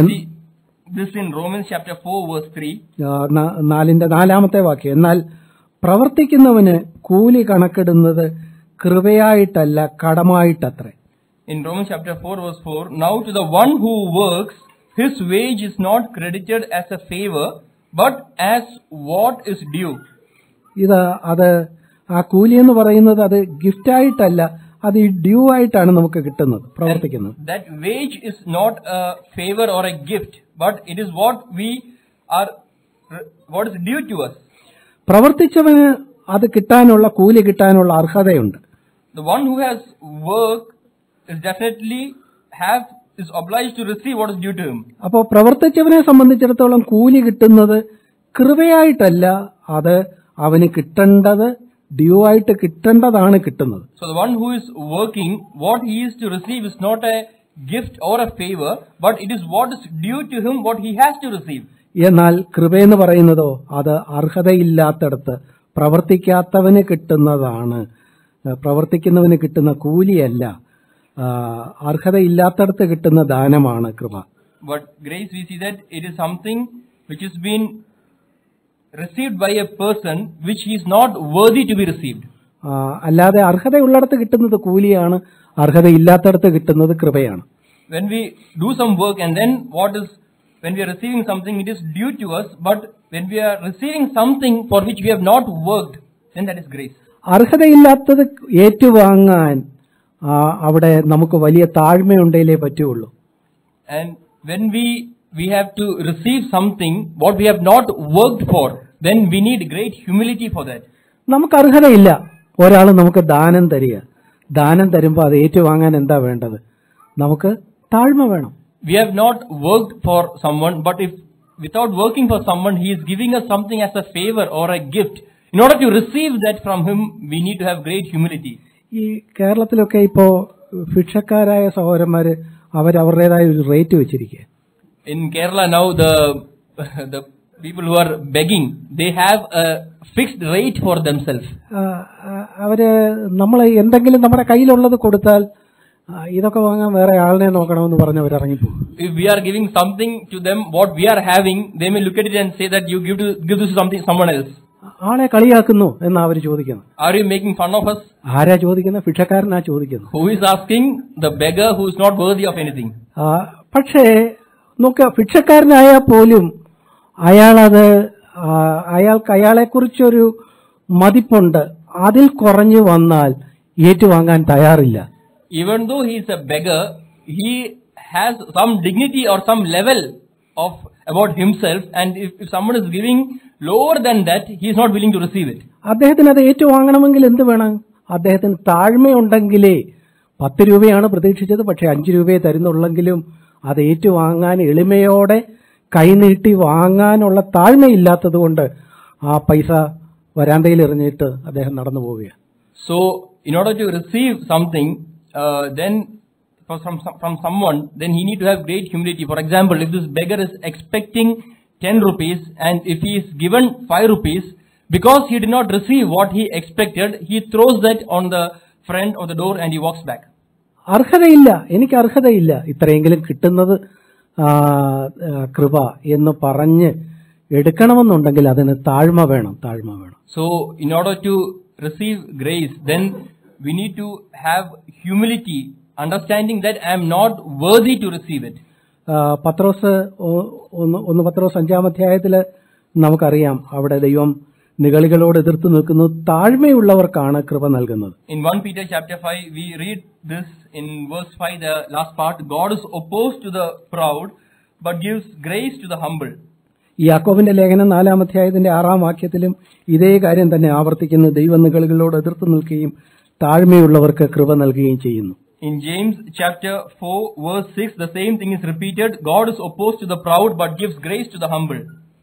This in Romans chapter four verse three. നാലിന്റെ നാലാമത്തെ വാക്യം. എന്നാൽ പ്രവർത്തിക്കുന്നവന് കൂലി കണക്കിടുന്നത് കൃപയായിട്ടല്ല കടമായിട്ടത്രേ. In Romans chapter four verse four, now to the one who works, his wage is not credited as a favor, but as what is due. ഇത് അത് ആ കൂലി എന്ന് പറയുന്നത് അത് ഗിഫ്റ്റായിട്ടല്ല, അത് ഈ ഡ്യൂ ആയിട്ടാണ് നമുക്ക് കിട്ടുന്നത് പ്രവർത്തിക്കുന്നത്. That wage is not a favor or a gift, but it is what we are, what is due to us. പ്രവർത്തിച്ചവന് അത് കിട്ടാനുള്ള കൂലി കിട്ടാനുള്ള അർഹതയുണ്ട്. The one who has worked is definitely have is obliged to receive what is due to him. അപ്പോൾ പ്രവർത്തിച്ചവനെ സംബന്ധിച്ചിടത്തോളം കൂലി കിട്ടുന്നത് കൃപയായിട്ടല്ല, അത് അവന് കിട്ടേണ്ടത് ഡ്യൂ ആയിട്ട് കിട്ടേണ്ടതാണ് കിട്ടുന്നത്. So the one who is working, what he is to receive is not a gift or a favor, but it is what is due to him, what he has to receive. എന്നാൽ കൃപയെന്ന് പറയുന്നതോ അത് അർഹതയില്ലാത്തടത്ത് പ്രവർത്തിക്കാത്തവന് കിട്ടുന്നതാണ്. പ്രവർത്തിക്കുന്നവന് കിട്ടുന്ന കൂലിയല്ല, അർഹതയില്ലാത്തടത്ത് കിട്ടുന്ന ദാനമാണ് കൃപ. But grace, we see that it is something which has been received by a person which he is not worthy to be received. അല്ലാതെ അർഹതയുള്ളിടത്ത് കിട്ടുന്നത് കൂലിയാണ്, അർഹതയില്ലാത്തടത്ത് കിട്ടുന്നത് കൃപയാണ്. When we do some work and then what is, when we are receiving something, it is due to us, but when we are receiving something for which we have not worked, then that is grace. അർഹതയില്ലാത്തത് ഏറ്റുവാങ്ങാൻ അവിടെ നമുക്ക് വലിയ താഴ്മയുണ്ടെങ്കിലേ പറ്റുള്ളൂ. And when we we have to receive something what we have not worked for, then we need great humility for that. നമുക്ക് അർഹതയില്ല, ഒരാൾ നമുക്ക് ദാനം തരിക, ദാനം തരുമ്പോൾ അത് ഏറ്റുവാങ്ങാൻ എന്താ വേണ്ടത്? നമുക്ക് താഴ്മ വേണം. We have not worked for someone, but if without working for someone he is giving us something as a favor or a gift, in order to receive that from him we need to have great humility. ഈ കേരളത്തിലൊക്കെ ഇപ്പോ ഭിക്ഷക്കാരായ സഹോദരന്മാര് അവർ അവരുടേതായ ഒരു rate വെച്ചിരിക്കുക. In Kerala now the the people who are begging, they have a fixed rate for themselves. അവര് നമ്മൾ എന്തെങ്കിലും നമ്മുടെ കയ്യിലുള്ളത് കൊടുത്താൽ ഇതൊക്കെ വാങ്ങാൻ വേറെ ആളിനെ നോക്കണമെന്ന് പറഞ്ഞ് അവർ ഇറങ്ങിപ്പോകും. If we are giving something to them what we are having, they may look at it and say that you give to give this to something someone else. ആളെ കളിയാക്കുന്നു എന്നാ അവർ ചോദിക്കുന്നത്. Are you making fun of us? ആരാ ചോദിക്കുന്നത്? ഭിക്ഷക്കാരനാ ചോദിക്കുന്നത്. Who is asking? The beggar who is not worthy of anything. പക്ഷേ നോക്ക, ഭിക്ഷക്കാരനായാൽ പോലും അയാളത് അയാൾക്ക് അയാളെക്കുറിച്ചൊരു മതിപ്പുണ്ട്, അതിൽ കുറഞ്ഞു വന്നാൽ ഏറ്റുവാങ്ങാൻ തയ്യാറില്ല. Even though he is a beggar, he has some dignity or some level of about himself, and if, if someone is giving lower than that, he is not willing to receive it. അദ്ദേഹത്തിന് അത് ഏറ്റുവാങ്ങണമെങ്കിൽ എന്ത് വേണം? അദ്ദേഹത്തിന് താഴ്മയുണ്ടെങ്കിലേ. പത്ത് രൂപയാണ് പ്രതീക്ഷിച്ചത്, പക്ഷെ അഞ്ചു രൂപയെ തരുന്നുള്ളെങ്കിലും അത് ഏറ്റുവാങ്ങാൻ എളിമയോടെ കൈനീട്ടി വാങ്ങാനുള്ള താഴ്മയില്ലാത്തത് കൊണ്ട് ആ പൈസ വരാന്തയിൽ എറിഞ്ഞിട്ട് അദ്ദേഹം നടന്നു പോവുകയാണ്. So in order to receive something, uh, then from from someone, then he need to have great humility. For example, if this beggar is expecting ten rupees and if he is given five rupees, because he did not receive what he expected, he throws that on the front of the door and he walks back. അർഹതയില്ല, എനിക്ക് അർഹതയില്ല, ഇത്രയെങ്കിലും കിട്ടുന്നത് കൃപ എന്ന് പറഞ്ഞ് എടുക്കണമെന്നുണ്ടെങ്കിൽ അതിന് താഴ്മ വേണം, താഴ്മ വേണം. So in order to receive grace, then we need to have humility, understanding that I am not worthy to receive it. പത്രോസ് ഒന്ന് പത്രോസ് അഞ്ചാം അധ്യായത്തില് നമുക്കറിയാം, അവിടെ ദൈവം നിഗളികളോട് എതിർത്ത് നിൽക്കുന്നു, താഴ്മയുള്ളവർക്കാണ് കൃപ നൽകുന്നത്. In First Peter chapter five we read this in verse five, the last part, God is opposed to the proud but gives grace to the humble. യാക്കോബിന്റെ ലേഖനം നാലാം അധ്യായത്തിന്റെ ആറാം വാക്യത്തിലും ഇതേ കാര്യം തന്നെ ആവർത്തിക്കുന്നു, ദൈവം നിഗളികളോട് എതിർത്ത് നിൽക്കുകയും താഴ്മയുള്ളവർക്ക് കൃപ നൽകുകയും ചെയ്യുന്നു. In James chapter four verse six, the same thing is repeated, God is opposed to the proud but gives grace to the humble.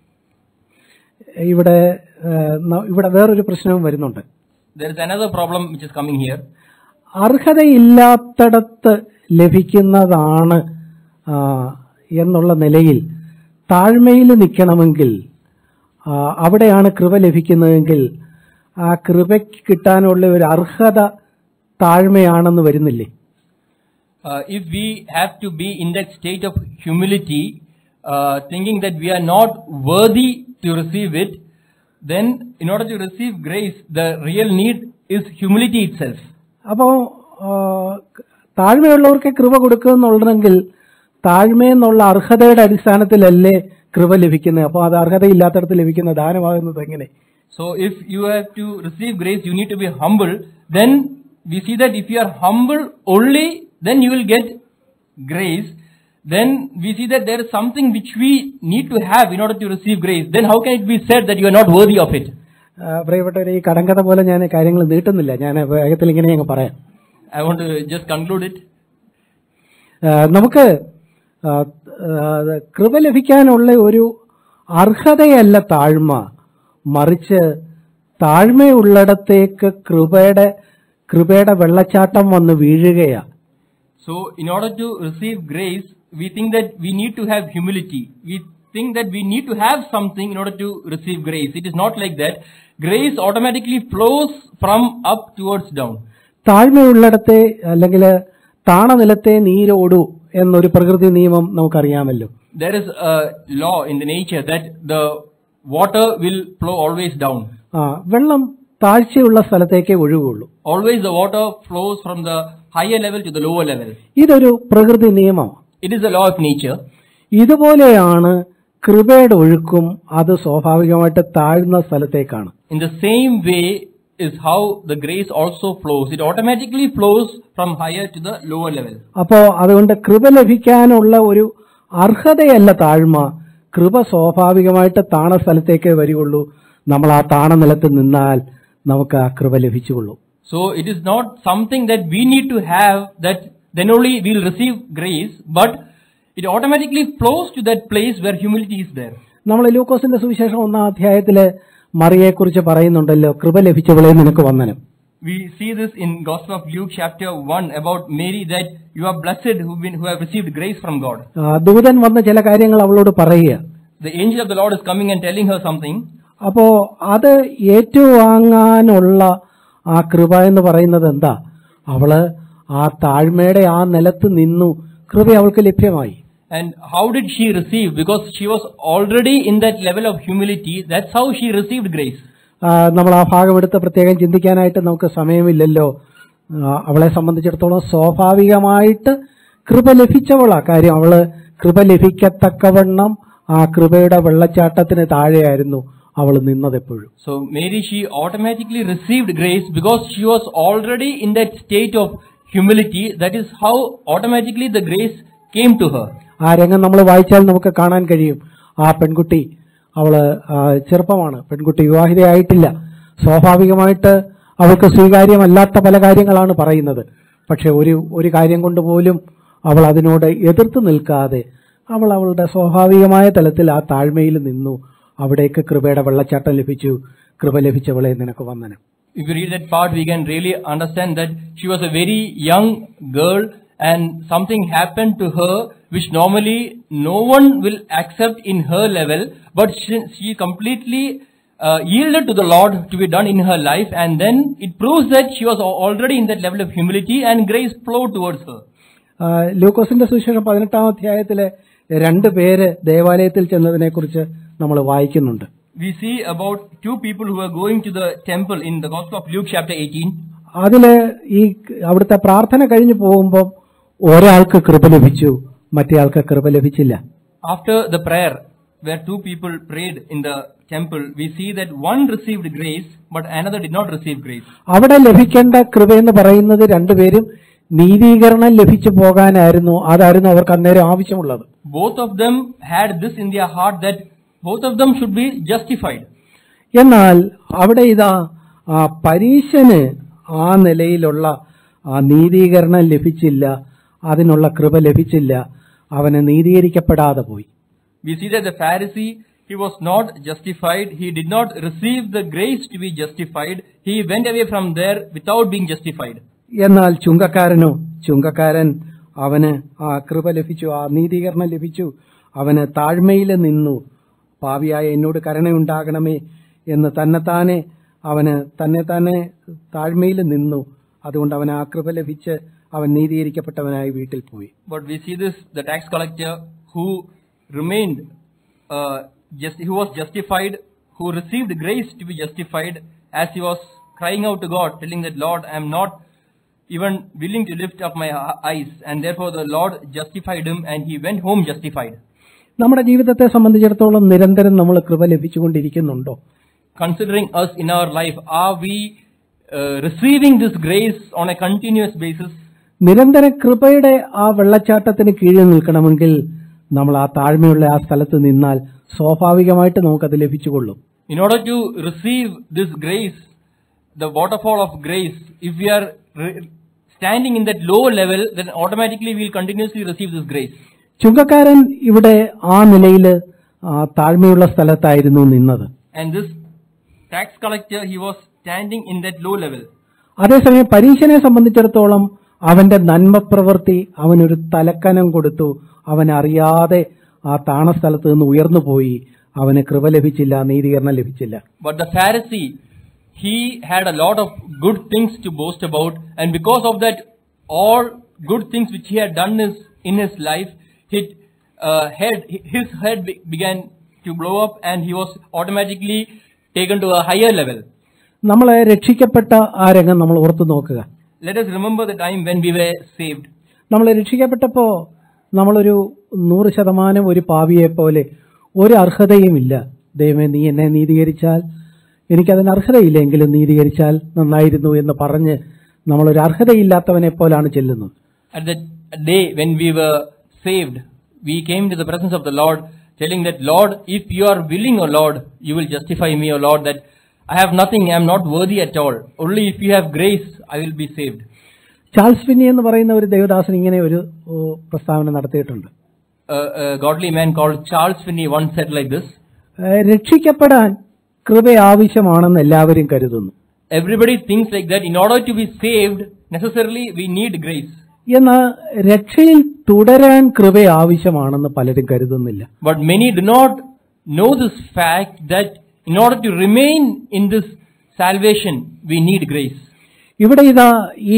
ഇവിടെ ഇവിടെ വേറൊരു പ്രശ്നവും വരുന്നുണ്ട്. There is another problem which is coming here. അർഹതയില്ലാത്തടത്ത് ലഭിക്കുന്നതാണ് എന്നുള്ള നിലയിൽ താഴ്മയിൽ നിൽക്കണമെങ്കിൽ, അവിടെയാണ് കൃപ ലഭിക്കുന്നതെങ്കിൽ ആ കൃപയ്ക്ക് കിട്ടാനുള്ള ഒരു അർഹത താഴ്മയാണെന്ന് വരുന്നില്ലേ? Uh, if we have to be in that state of humility, uh, thinking that we are not worthy to receive it, then in order to receive grace, the real need is humility itself. അപ്പോൾ താഴ്മയുള്ളവർക്ക് കൃപ കൊടുക്കുന്നുണ്ടെങ്കിൽ താഴ്മയെന്നുള്ള അർഹതയുടെ അടിസ്ഥാനത്തിലല്ലേ കൃപ ലഭിക്കുന്നത്? അപ്പോൾ അത് അർഹതയില്ലാത്തടത്ത് ലഭിക്കുന്ന ദാനമാകുന്നത് എങ്ങനെ? So if you have to receive grace, you need to be humble. Then we see that if you are humble only, then you will get grace. Then we see that there is something which we need to have in order to receive grace. Then how can it be said that you are not worthy of it? പ്രിയപ്പെട്ടവരെ, ഈ കടങ്കഥ പോലെ ഞാൻ കാര്യങ്ങൾ നീട്ടുന്നില്ല, ഞാൻ വേഗത്തിൽ ഇങ്ങനെ അങ്ങ് പറയാം. I want to just conclude it. നമുക്ക് കൃപ ലഭിക്കാനുള്ള ഒരു അർഹതയല്ല താഴ്മ, മറിച്ച് താഴ്മയുള്ളിടത്തേക്ക് കൃപയുടെ കൃപയുടെ വെള്ളച്ചാട്ടം വന്ന് വീഴുകയാണ്. So, in order to receive grace, we think that we need to have humility. We think that we need to have something in order to receive grace. It is not like that. Grace automatically flows from up towards down. താഴ്മയുള്ളിടത്തെ അല്ലെങ്കിൽ താണനിലത്തെ നീരോടു എന്നൊരു പ്രകൃതി നിയമം നമുക്കറിയാമല്ലോ. There is a law in the nature that the water will flow always down. ആ വെള്ളം താഴ്ചയുള്ള സ്ഥലത്തേക്കേ ഒഴുകുള്ളൂ. Always the water flows from the higher level to the lower level. ഇതൊരു പ്രകൃതി നിയമമാണ്. It is a law of nature. ഇതുപോലെയാണ് കൃപയുടെ ഒഴുക്കും, അത് സ്വാഭാവികമായിട്ട് താഴ്ന്ന സ്ഥലത്തേക്കാണ്. In the same way is how the grace also flows. It automatically flows from higher to the lower level. അപ്പോ അതുകൊണ്ട് കൃപ ലഭിക്കാനുള്ള ഒരു അർഹതയല്ല താഴ്മ, കൃപ സ്വാഭാവികമായിട്ട് താണ സ്ഥലത്തേക്കേ വരികയുള്ളൂ. നമ്മൾ ആ താണ നിലത്ത് നിന്നാൽ നമുക്ക് ആ കൃപ ലഭിച്ചുകൊള്ളൂ. So it is not something that we need to have, that then only we will receive grace, but it automatically flows to that place where humility is there. നമ്മൾ ലൂക്കോസിന്റെ സുവിശേഷം ഒന്നാം അധ്യായത്തില് മറിയെക്കുറിച്ച് പറയുന്നുണ്ടല്ലോ, കൃപ ലഭിച്ചവളെ നിനക്ക് വന്ദനം. We see this in Gospel of Luke chapter one about Mary, that you are blessed who been who have received grace from God. ദൂതൻ വന്ന് ചില കാര്യങ്ങൾ അവളോട് പറയുക. The angel of the Lord is coming and telling her something. അപ്പോ അത് ഏറ്റുവാങ്ങാനുള്ള ആ കൃപ എന്ന് പറയുന്നത് എന്താ? അവള് ആ താഴ്മയുടെ ആ നിലത്ത് നിന്നു, കൃപ അവൾക്ക് ലഭ്യമായി. And how did she receive? Because she was already in that level of humility. That's how she received grace. നമ്മൾ ആ ഭാഗം എടുത്ത് പ്രത്യേകം ചിന്തിക്കാനായിട്ട് നമുക്ക് സമയമില്ലല്ലോ. അവളെ സംബന്ധിച്ചിടത്തോളം സ്വാഭാവികമായിട്ട് കൃപ ലഭിച്ചവളാ കാര്യം. അവള് കൃപ ലഭിക്കത്തക്കവണ്ണം ആ കൃപയുടെ വെള്ളച്ചാട്ടത്തിന് താഴെയായിരുന്നു അവൾ നിന്നതെപ്പോഴും. So Mary, she automatically received grace because she was already in that state of humility. That is how automatically the grace came to her. ആ രംഗം നമ്മൾ വായിച്ചാൽ നമുക്ക് കാണാൻ കഴിയും. ആ പെൺകുട്ടി, അവള് ചെറുപ്പമാണ്, പെൺകുട്ടി വിവാഹിതയായിട്ടില്ല. സ്വാഭാവികമായിട്ട് അവൾക്ക് സ്വീകാര്യമല്ലാത്ത പല കാര്യങ്ങളാണ് പറയുന്നത്. പക്ഷെ ഒരു ഒരു കാര്യം കൊണ്ട് പോലും അവൾ അതിനോട് എതിർത്ത് നിൽക്കാതെ അവൾ അവളുടെ സ്വാഭാവികമായ തലത്തിൽ ആ താഴ്മയിൽ നിന്നു. അവിടേക്ക് കൃപയുടെ വെള്ളച്ചാട്ടം ലഭിച്ചു. കൃപ ലഭിച്ചവളെ നിനക്ക് വന്ദനം. If you read that part, we can really understand that she was a very young girl and something happened to her which normally no one will accept in her level, but she, she completely uh, yielded to the Lord to be done in her life, and then it proves that she was already in that level of humility and grace flowed towards her. ലൂക്കോസിന്റെ സുവിശേഷം പതിനെട്ടാം അധ്യായത്തിലെ രണ്ട് പേര് ദേവാലയത്തിൽ ചെന്നതിനെ കുറിച്ച് നമ്മൾ വായിക്കുന്നുണ്ട്. We see about two people who are going to the temple in the Gospel of Luke chapter eighteen. അതില് ഈ അവിടുത്തെ പ്രാർത്ഥന കഴിഞ്ഞു പോകുമ്പോൾ ഒരാൾക്ക് കൃപ ലഭിച്ചു, മറ്റേ ആൾക്ക് കൃപ ലഭിച്ചില്ല. After the prayer where two people prayed in the temple, we see that one received grace but another did not receive grace. അവിടെ ലഭിക്കേണ്ട കൃപയെന്ന് പറയുന്നത് രണ്ടുപേരും നീതീകരണം ലഭിച്ചു പോകാനായിരുന്നു. അതായിരുന്നു അവർക്ക് അന്നേരം ആവശ്യമുള്ളത്. Both of them had this in their heart that both of them should be justified. എന്നാൽ അവിടെ ഇതാ ആ പരീശന് ആ നിലയിലുള്ള ആ നീതീകരണം ലഭിച്ചില്ല, അതിനുള്ള കൃപ ലഭിച്ചില്ല. അവന് നീതീകരിക്കപ്പെടാതെ പോയി. We see that the Pharisee, he was not justified. He did not receive the grace to be justified. He went away from there without being justified. എന്നാൽ ചുങ്കക്കാരനോ, ചുങ്കക്കാരൻ അവന് ആ കൃപ ലഭിച്ചു, ആ നീതീകരണം ലഭിച്ചു. അവന് താഴ്മയിൽ നിന്നു. പാപിയായ എന്നോട് കരുണയുണ്ടാകണമേ എന്ന് തന്നെത്താനെ അവന് തന്നെ തന്നെ താഴ്മയിൽ നിന്നു. അതുകൊണ്ട് അവന് ആ കൃപ ലഭിച്ച് അവൻ നീതീകരിക്കപ്പെട്ടവനായി വീട്ടിൽ പോയി. But we see this, the tax collector who remained, uh, just, who was justified, who received grace to be justified, as he was crying out to God, telling that, Lord, I am not even willing to lift up my eyes, and therefore the Lord justified him and he went home justified. നമ്മുടെ ജീവിതത്തെ സംബന്ധിച്ചിടത്തോളം നിരന്തരം നമ്മൾ കൃപ ലഭിച്ചുകൊണ്ടിരിക്കുന്നുണ്ടോ? Considering us in our life, are we uh, receiving this grace on a continuous basis? നിരന്തര കൃപയുടെ ആ വെള്ളച്ചാട്ടത്തിന് കീഴിൽ നിൽക്കണമെങ്കിൽ നമ്മൾ ആ താഴ്മയുള്ള ആ സ്ഥലത്ത് നിന്നാൽ സ്വാഭാവികമായിട്ട് നമുക്കത് ലഭിച്ചുകൊള്ളും. In order to receive this grace, the waterfall of grace, if we are re- standing in that low level, then automatically we will continuously receive this grace. ചുങ്കക്കാരൻ ഇവിടെ ആ നിലയിൽ താഴ്മയുള്ള സ്ഥലത്തായിരുന്നു നിന്നത്. And this tax collector, he was standing in that low level. അതേസമയം പരീശനെ സംബന്ധിച്ചിടത്തോളം അവന്റെ നന്മപ്രവൃത്തി അവനൊരു തലക്കനം കൊടുത്തു. അവൻ അറിയാതെ ആ താണസ്ഥലത്ത് നിന്ന് ഉയർന്നു പോയി. അവന് കൃപ ലഭിച്ചില്ല, നീതീകരണം ലഭിച്ചില്ല. But the Pharisee, he had a lot of good things to boast about, and because of that, all good things which he had done is, in his life, his uh, head, his head be- began to blow up, and he was automatically taken to a higher level. നമ്മളെ രക്ഷിക്കപ്പെട്ട ആ രംഗം നമ്മൾ ഓർത്തു നോക്കുക. Let us remember the time when we were saved. നമ്മൾ രക്ഷിക്കപ്പെട്ടപ്പോൾ നമ്മളൊരു നൂറ് ശതമാനം ഒരു പാവിയെ പോലെ ഒരു അർഹതയുമില്ല. ദൈവമേ, നീ എന്നെ നീതീകരിച്ചാൽ, എനിക്കതിന് അർഹതയില്ലെങ്കിലും നീതീകരിച്ചാൽ നന്നായിരുന്നു എന്ന് പറഞ്ഞ് നമ്മളൊരു അർഹതയില്ലാത്തവനെ പോലാണ് ചെല്ലുന്നത്. At that day when we were saved, we came to the presence of the Lord, telling that, Lord, if you are willing, O Lord, you will justify me, O Lord, that I have nothing, I am not worthy at all. Only if you have grace, I will be saved. Charles Finney എന്ന് പറയുന്ന ഒരു ദേവദാസൻ ഇങ്ങനെ ഒരു പ്രസ്താവന നടത്തിയിട്ടുണ്ട്. A, a godly man called Charles Finney once said like this: രക്ഷിക്കപ്പെടാൻ കൃപ ആവശ്യമാണെന്ന് എല്ലാവരും കരുതുന്നു. Everybody thinks like that. In order to be saved, necessarily we need grace. എന്നാൽ രക്ഷയിൽ തുടരാൻ കൃപ ആവശ്യമാണെന്ന് പലരും കരുതുന്നില്ല. But many do not know this fact that in order to remain in this salvation, we need grace. ഇവിടെ ഇതാ ഈ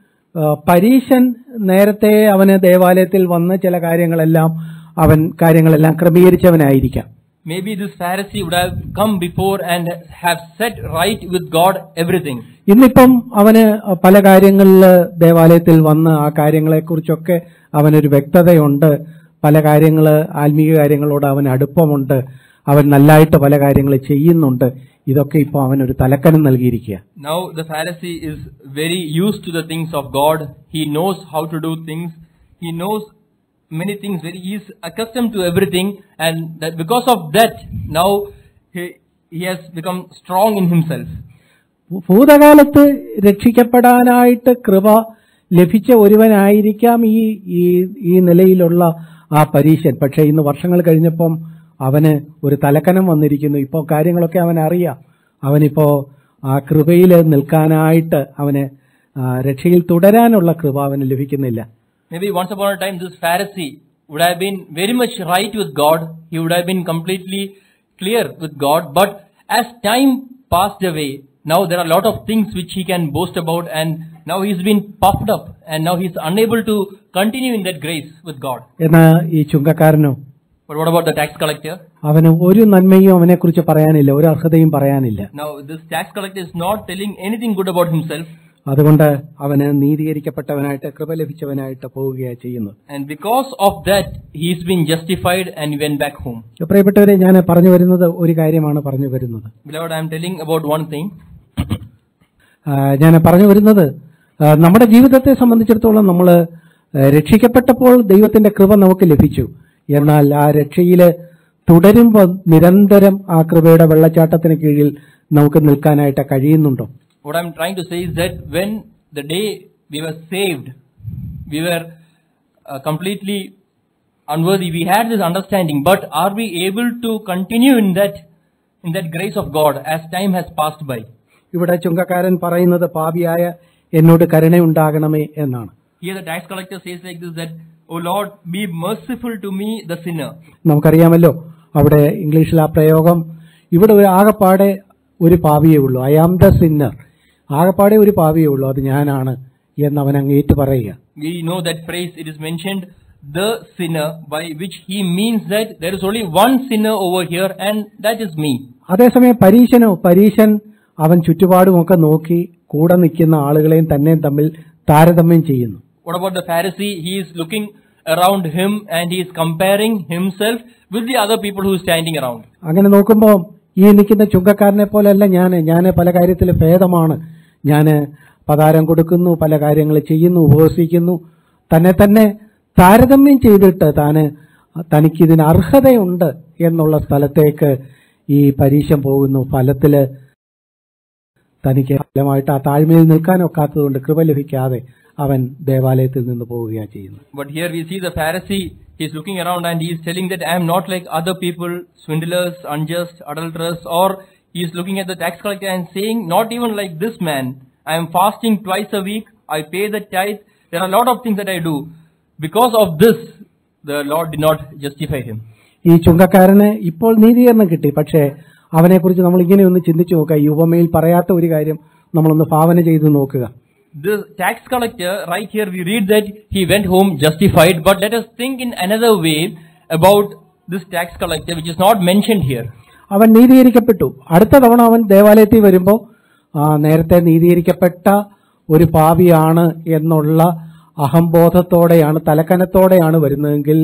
പരീശൻ നേരത്തെ അവന് ദേവാലയത്തിൽ വന്ന് ചില കാര്യങ്ങളെല്ലാം അവൻ കാര്യങ്ങളെല്ലാം ക്രമീകരിച്ചവനായിരിക്കാം. Maybe this Pharisee would have come before and have set right with God everything. ഇന്നിപ്പം അവന് പല കാര്യങ്ങളിൽ ദേവാലയത്തിൽ വന്ന് ആ കാര്യങ്ങളെക്കുറിച്ചൊക്കെ അവനൊരു വ്യക്തതയുണ്ട്. പല കാര്യങ്ങൾ ആത്മീയ കാര്യങ്ങളോട് അവന് അടുപ്പമുണ്ട്. അവൻ നല്ലതായിട്ട് പല കാര്യങ്ങൾ ചെയ്യുന്നുണ്ട്. ഇതൊക്കെ ഇപ്പോൾ അവനൊരു തലക്കനം നൽകിയിരിക്കുക. Now the Pharisee is very used to the things of God. He knows how to do things. He knows many things. Very, he is accustomed to everything, and that because of that, now he, he has become strong in himself. ഭൂതകാലത്ത് രക്ഷിക്കപ്പെടാനായിട്ട് കൃപ ലഭിച്ച ഒരുവനായിരിക്കാം ഈ ഈ നിലയിലുള്ള ആ പരീശൻ. പക്ഷെ ഇന്ന് വർഷങ്ങൾ കഴിഞ്ഞപ്പം അവന് ഒരു തലക്കനം വന്നിരിക്കുന്നു. ഇപ്പോൾ കാര്യങ്ങളൊക്കെ അവൻ അറിയാം. അവനിപ്പോ ആ കൃപയിൽ നിൽക്കാനായിട്ട് അവന് രക്ഷയിൽ തുടരാനുള്ള കൃപ അവന് ലഭിക്കുന്നില്ല. Maybe once upon a time this Pharisee would have been very much right with God. He would have been completely clear with God. But as time passed away, now there are a lot of things which he can boast about, and now he's been puffed up, and now he's unable to continue in that grace with God. എന്നാ ഈ ചുങ്കക്കാരനോ? But what about the tax collector? അവന് ഒരു നന്മയും അവനെ കുറിച്ച് പറയാനില്ല, ഒരു അർഹതയും പറയാനില്ല. Now this tax collector is not telling anything good about himself. അതുകൊണ്ട് അവന് നീതീകരിക്കപ്പെട്ടവനായിട്ട് കൃപ ലഭിച്ചവനായിട്ട് പോവുകയാണ് ചെയ്യുന്നത്. And because of that, he's been justified and he went back home. പ്രിയപ്പെട്ടവരെ, ഞാൻ പറഞ്ഞു വരുന്നത് ഒരു കാര്യമാണ് പറഞ്ഞു വരുന്നത്. Beloved, I am telling about one thing. ഞാൻ പറഞ്ഞു വരുന്നത് നമ്മുടെ ജീവിതത്തെ സംബന്ധിച്ചിടത്തോളം നമ്മൾ രക്ഷിക്കപ്പെട്ടപ്പോൾ ദൈവത്തിന്റെ കൃപ നമുക്ക് ലഭിച്ചു. എന്നാൽ ആ രക്ഷയില് തുടരുമ്പോൾ നിരന്തരം ആ കൃപയുടെ വെള്ളച്ചാട്ടത്തിന് കീഴിൽ നമുക്ക് നിൽക്കാനായിട്ട് കഴിയുന്നുണ്ടോ? What I am trying to say is that when the day we were saved, we were uh, completely unworthy. We had this understanding, but are we able to continue in that in that grace of God as time has passed by? ഇവിടെ ചുങ്കക്കാരൻ പറയുന്നത് പാപിയായ എന്നോട് കരുണയുണ്ടാകണമേ എന്നാണ്. Here the tax collector says like this, that, "O Lord, be merciful to me, the sinner." നമുക്കറിയാമല്ലോ അവിടെ ഇംഗ്ലീഷിൽ ആ പ്രയോഗം. ഇവിടെ ഒരു ആകപ്പാടെ ഒരു പാപിയേ ഉള്ളൂ. I am the sinner. ആകപ്പാടെ ഒരു പാപിയേ ഉള്ളൂ, അത് ഞാനാണ് എന്ന് അവൻ അങ്ങ് ഏറ്റു പറയുക. We know that phrase. It is mentioned, the sinner, by which he means that there is only one sinner over here, and that is me. അതേസമയം പരീശനോ, പരീശൻ അവൻ ചുറ്റുപാടുമൊക്കെ നോക്കി കൂടെ നിൽക്കുന്ന ആളുകളെയും തന്നെയും തമ്മിൽ താരതമ്യം ചെയ്യുന്നു. What about the Pharisee? He is looking around him and he is comparing himself with the other people who are standing around. അങ്ങനെ നോക്കുമ്പോൾ ഈ നിൽക്കുന്ന ചുങ്കക്കാരനെ പോലെയല്ല ഞാൻ. ഞാൻ പല കാര്യത്തിൽ ഭേദമാണ്. ഞാൻ പതാരം കൊടുക്കുന്നു, പല കാര്യങ്ങൾ ചെയ്യുന്നു, ഉപവസിക്കുന്നു. തന്നെ തന്നെ താരതമ്യം ചെയ്തിട്ട് താന് തനിക്കിതിന് അർഹതയുണ്ട് എന്നുള്ള സ്ഥലത്തേക്ക് ഈ പരീശൻ പോകുന്നു. ഫലത്തില് തനിക്ക് ഫലമായിട്ട് ആ താഴ്മയിൽ നിൽക്കാനൊക്കാത്തതുകൊണ്ട്, കൃപ ലഭിക്കാതെ അവൻ ദേവാലയത്തിൽ നിന്ന് പോവുകയാണ് ചെയ്യുന്നത്. But here we see the Pharisee, he is looking around and he is telling that I am not like other people, swindlers, unjust, adulterers, or he is looking at the tax collector and saying, not even like this man, I am fasting twice a week, I pay the tithe, there are a lot of things that I do. Because of this, the Lord did not justify him. ഈ ചുങ്കക്കാരന് ഇപ്പോൾ നീതീകരണം കിട്ടി. പക്ഷേ അവനെക്കുറിച്ച് നമ്മൾ ഇങ്ങനെ ഒന്ന് ചിന്തിച്ചു നോക്കുക. ഈ ഉപമയിൽ പറയാത്ത ഒരു കാര്യം നമ്മളൊന്ന് ഭാവന ചെയ്ത് നോക്കുക. The tax collector, right here we read that he went home justified, but let us think in another way about this tax collector which is not mentioned here. അവൻ നീതീകരിക്കപ്പെട്ടു. അടുത്ത തവണ അവൻ ദേവാലയത്തിൽ വരുമ്പോൾ നേരത്തെ നീതീകരിക്കപ്പെട്ട ഒരു പാപിയാണ് എന്നുള്ള അഹംബോധത്തോടെയാണ്, തലക്കനത്തോടെയാണ് വരുന്നതെങ്കിൽ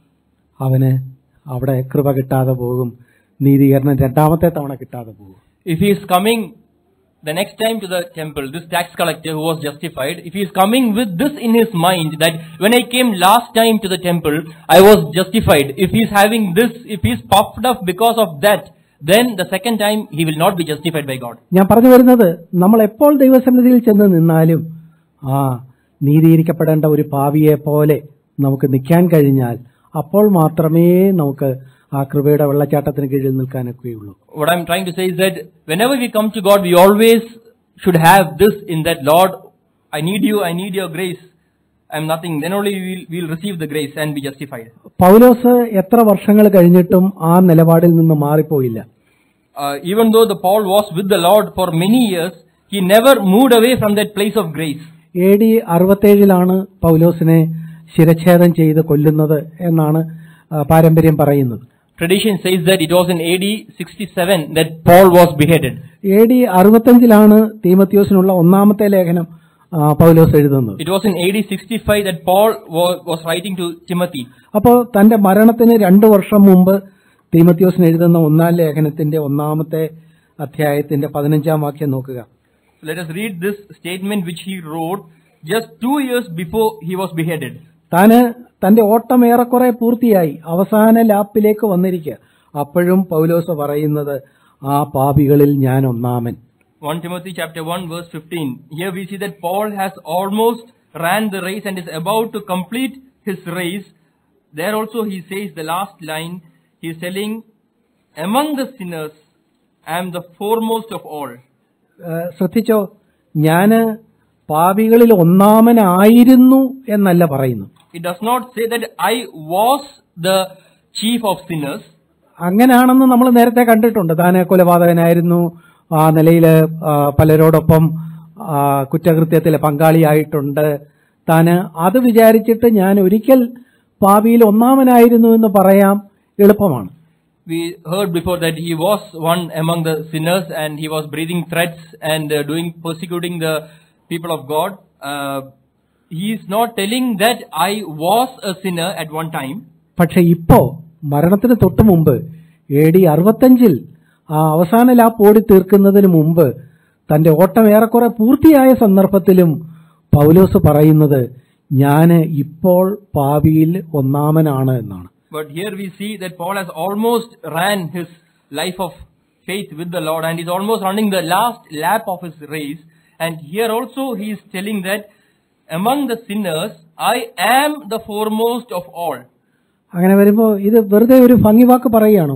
അവന് അവിടെ കൃപ കിട്ടാതെ പോകും. നീതീകരണം രണ്ടാമത്തെ തവണ കിട്ടാതെ പോകും. If he is coming the next time to the temple, this tax collector who was justified, if he is coming with this in his mind that when I came last time to the temple, I was justified. If he is having this, if he is puffed up because of that, then the second time he will not be justified by God. ഞാൻ പറഞ്ഞു വരുന്നത്, നമ്മൾ എപ്പോൾ ദൈവസന്നിധിയിൽ ചെന്ന് നിന്നാലും ആ നീതീകരിക്കപ്പെടേണ്ട ഒരു പാപിയെ പോലെ നമുക്ക് നിൽക്കാൻ കഴിഞ്ഞാൽ അപ്പോൾ മാത്രമേ നമുക്ക് ആ കൃപയുടെ വെള്ളച്ചാട്ടത്തിന് കീഴിൽ നിൽക്കാനൊക്കെയുള്ളൂ. What I am trying to say is that whenever we come to God, we always should have this in that, Lord, I need you, I need your grace, I am nothing. Then only we will we'll receive the grace and be justified. പൗലോസ് എത്ര വർഷങ്ങൾ കഴിഞ്ഞിട്ടും ആ നിലപാടിൽ നിന്ന് മാറിപ്പോയില്ല. Uh, even though the Paul was with the Lord for many years, he never moved away from that place of grace. A D അറുപത്തേഴിലാണ് പൗലോസിനെ ശിരച്ഛേദം ചെയ്ത് കൊല്ലുന്നത് എന്നാണ് പാരമ്പര്യം പറയുന്നത്. Tradition says that it was in A D sixty-seven that Paul was beheaded. A D അറുപത്തഞ്ചിലാണ് തീമോഥെയോസിനുള്ള ഒന്നാമത്തെ ലേഖനം പൗലോസ് എഴുതുന്നത്. It was in A D sixty-five that Paul was, was writing to Timothy. അപ്പോൾ തന്റെ മരണത്തിന് രണ്ടു വർഷം മുമ്പ് തീമോഥെയോസിന് എഴുതുന്ന ഒന്നാം ലേഖനത്തിന്റെ ഒന്നാമത്തെ അധ്യായത്തിന്റെ പതിനഞ്ചാം വാക്യം നോക്കുക. Let us read this statement which he wrote just two years before he was beheaded. താന് തന്റെ ഓട്ടം ഏറെക്കുറെ പൂർത്തിയായി അവസാന ലാപ്പിലേക്ക് വന്നിരിക്കുക. അപ്പോഴും പൗലോസ് പറയുന്നത് ആ പാപികളിൽ ഞാൻ ഒന്നാമൻ. First Timothy chapter one verse fifteen. Here we see that Paul has almost ran the race and is about to complete his race. There also he says the last line, he is telling, among the sinners I am the foremost of all. ശ്രദ്ധിച്ചോ, ഞാന് പാപികളിൽ ഒന്നാമനായിരുന്നു എന്നല്ല പറയുന്നു. It does not say that I was the chief of sinners. അങ്ങനെയാണെന്ന് നമ്മൾ നേരത്തെ കണ്ടിട്ടുണ്ട്. താന് കൊലപാതകനായിരുന്നു, ആ നിലയിൽ പലരോടൊപ്പം കുറ്റകൃത്യത്തിൽ പങ്കാളിയായിട്ടുണ്ട്. താന് അത് വിചാരിച്ചിട്ട് ഞാൻ ഒരിക്കൽ പാപിയിൽ ഒന്നാമനായിരുന്നു എന്ന് പറയാം എളുപ്പമാണ്. We heard before that he was one among the sinners and he was breathing threats and uh, doing persecuting the people of God. Uh, he is not telling that I was a sinner at one time. പക്ഷെ ഇപ്പോ മരണത്തിന് തൊട്ടു മുമ്പ് A D അറുപത്തഞ്ചിൽ ആ അവസാന lap ഓടി തീർക്കുന്നതിന് മുമ്പ് തന്റെ ഓട്ടം ഏറെക്കുറെ പൂർത്തിയായ സന്ദർഭത്തിലും പൗലോസ് പറയുന്നത് ഞാന് ഇപ്പോൾ പാപിയിൽ ഒന്നാമനാണ് എന്നാണ്. But here we see that Paul has almost ran his life of faith with the Lord and is almost running the last lap of his race. And here also he is telling that among the sinners I am the foremost of all. അങ്ങനെ വരുമ്പോ ഇത് വെറുതെ ഒരു ഭംഗിവാക്ക് പറയുകയാണോ?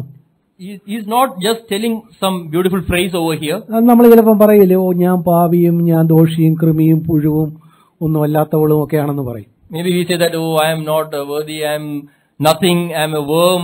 He is not just telling some beautiful phrase over here. നമ്മൾ ചിലപ്പോൾ പറയില്ലേ, ഓ ഞാൻ പാപിയും ഞാൻ ദോഷിയും കൃമിയും പുഴുവും ഒന്നും അല്ലാത്തവളും ഒക്കെയാണെന്ന് പറയും. Maybe we say that, oh, I am not worthy, I am nothing, I am a worm.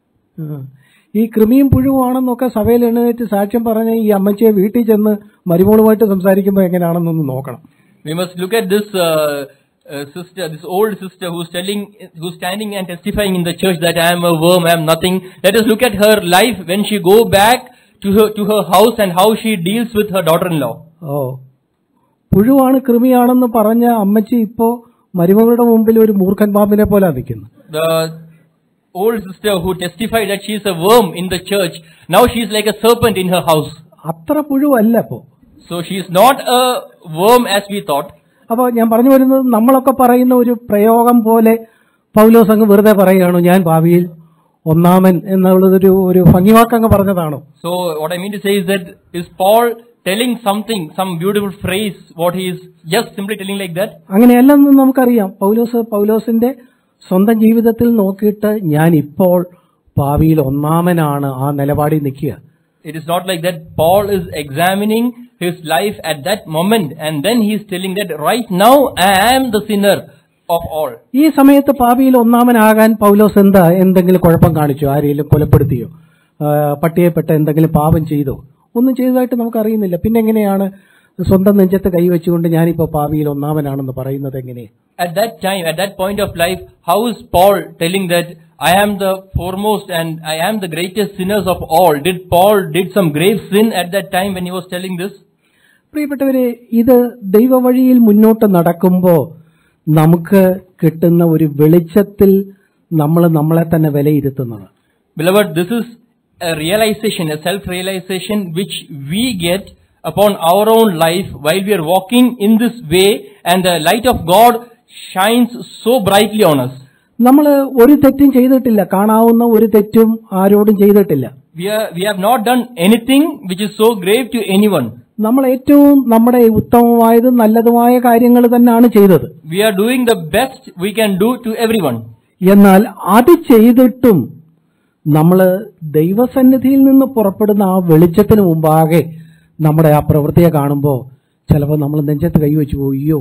ഈ കൃമിയും പുഴുവാണെന്നൊക്കെ സഭയിൽ എഴുന്നേറ്റ് സാക്ഷ്യം പറഞ്ഞ ഈ അമ്മച്ചിയെ വീട്ടിൽ ചെന്ന് മരുമോളുമായിട്ട് സംസാരിക്കുമ്പോൾ എങ്ങനെയാണെന്നൊന്ന് നോക്കണം. We must look at this uh, uh, sister, this old sister who's telling, who's standing and testifying in the church that I am a worm, I am nothing. Let us look at her life when she go back to her to her house and how she deals with her daughter-in-law. ഓ, പുഴുവാണ് കൃമിയാണെന്ന് പറഞ്ഞ അമ്മച്ചി ഇപ്പോ മരുമകളുടെ മുമ്പിൽ ഒരു മൂർഖൻ പാമ്പിനെ പോലെ നിൽക്കുന്നു. The old sister who testified that she is a worm in the church, now she is like a serpent in her house. അത്ര പുഴുവല്ല ഇപ്പോ. So she is not a worm as we thought. അപ്പോൾ ഞാൻ പറഞ്ഞു വരുന്നത് നമ്മളൊക്കെ പറയുന്ന ഒരു പ്രയോഗം പോലെ പൗലോസ് അങ്ങ് വെറുതെ പറയുകയാണോ ഞാൻ ഭാവിയിൽ ഒന്നാമൻ എന്നുള്ളതൊരു ഒരു ഭംഗിവാക്കങ്ങ് പറഞ്ഞതാണോ? So what I mean to say is that is Paul telling something, some beautiful phrase, what he is just simply telling like that. അങ്ങനെയല്ലെന്ന് നമുക്കറിയാം. പൗലോസ് പൗലോസിന്റെ സ്വന്തം ജീവിതത്തിൽ നോക്കിയിട്ട് ഞാൻ ഇപ്പോൾ ഭാവിയിൽ ഒന്നാമനാണ് ആ നിലപാടിൽ നിൽക്കുക. It is not like that. Paul is examining his life at that moment, and then he is telling that right now I am the sinner of all. ഈ സമയത്ത് ഭാവിയിൽ ഒന്നാമനാകാൻ പൗലോസ് എന്താ എന്തെങ്കിലും കുഴപ്പം കാണിച്ചോ? ആരെങ്കിലും കൊലപ്പെടുത്തിയോ? പട്ടിയെപ്പെട്ട എന്തെങ്കിലും പാപം ചെയ്തോ? ഒന്നും ചെയ്തതായിട്ട് നമുക്കറിയുന്നില്ല. പിന്നെ എങ്ങനെയാണ് സ്വന്തം നെഞ്ചത്ത് കൈവച്ചുകൊണ്ട് ഞാനിപ്പോൾ ഭാവിയിൽ ഒന്നാമനാണെന്ന് പറയുന്നത് എങ്ങനെ? At that time, at that point of life, how is Paul telling that I am the foremost and I am the greatest sinners of all? Did Paul did some grave sin at that time when he was telling this? പ്രിയപ്പെട്ടവരെ, ഇത് ദൈവവഴിയിൽ മുന്നോട്ട് നടക്കുമ്പോൾ നമുക്ക് കിട്ടുന്ന ഒരു വെളിച്ചത്തിൽ നമ്മൾ നമ്മളെ തന്നെ വിലയിരുത്തുന്നത്. Beloved, this is a realization, a self-realization which we get upon our own life while we are walking in this way, and the light of God shines so brightly on us. നമ്മൾ ഒരു തെറ്റും ചെയ്തിട്ടില്ല, കാണാവുന്ന ഒരു തെറ്റും ആരോടും ചെയ്തിട്ടില്ല. We are we have not done anything which is so grave to anyone. നമ്മൾ ഏറ്റവും നമ്മുടെ ഉത്തമമായതും നല്ലതുമായ കാര്യങ്ങൾ തന്നെയാണ് ചെയ്തത്. We are doing the best we can do to everyone. എന്നാൽ അത് ചെയ്തിട്ടും നമ്മൾ ദൈവസന്നിധിയിൽ നിന്ന് പുറപ്പെടുന്ന ആ വെളിച്ചത്തിന് മുമ്പാകെ നമ്മുടെ ആ പ്രവൃത്തിയെ കാണുമ്പോൾ ചിലപ്പോൾ നമ്മൾ നെഞ്ചത്ത് കൈവച്ചു പോകും. അയ്യോ,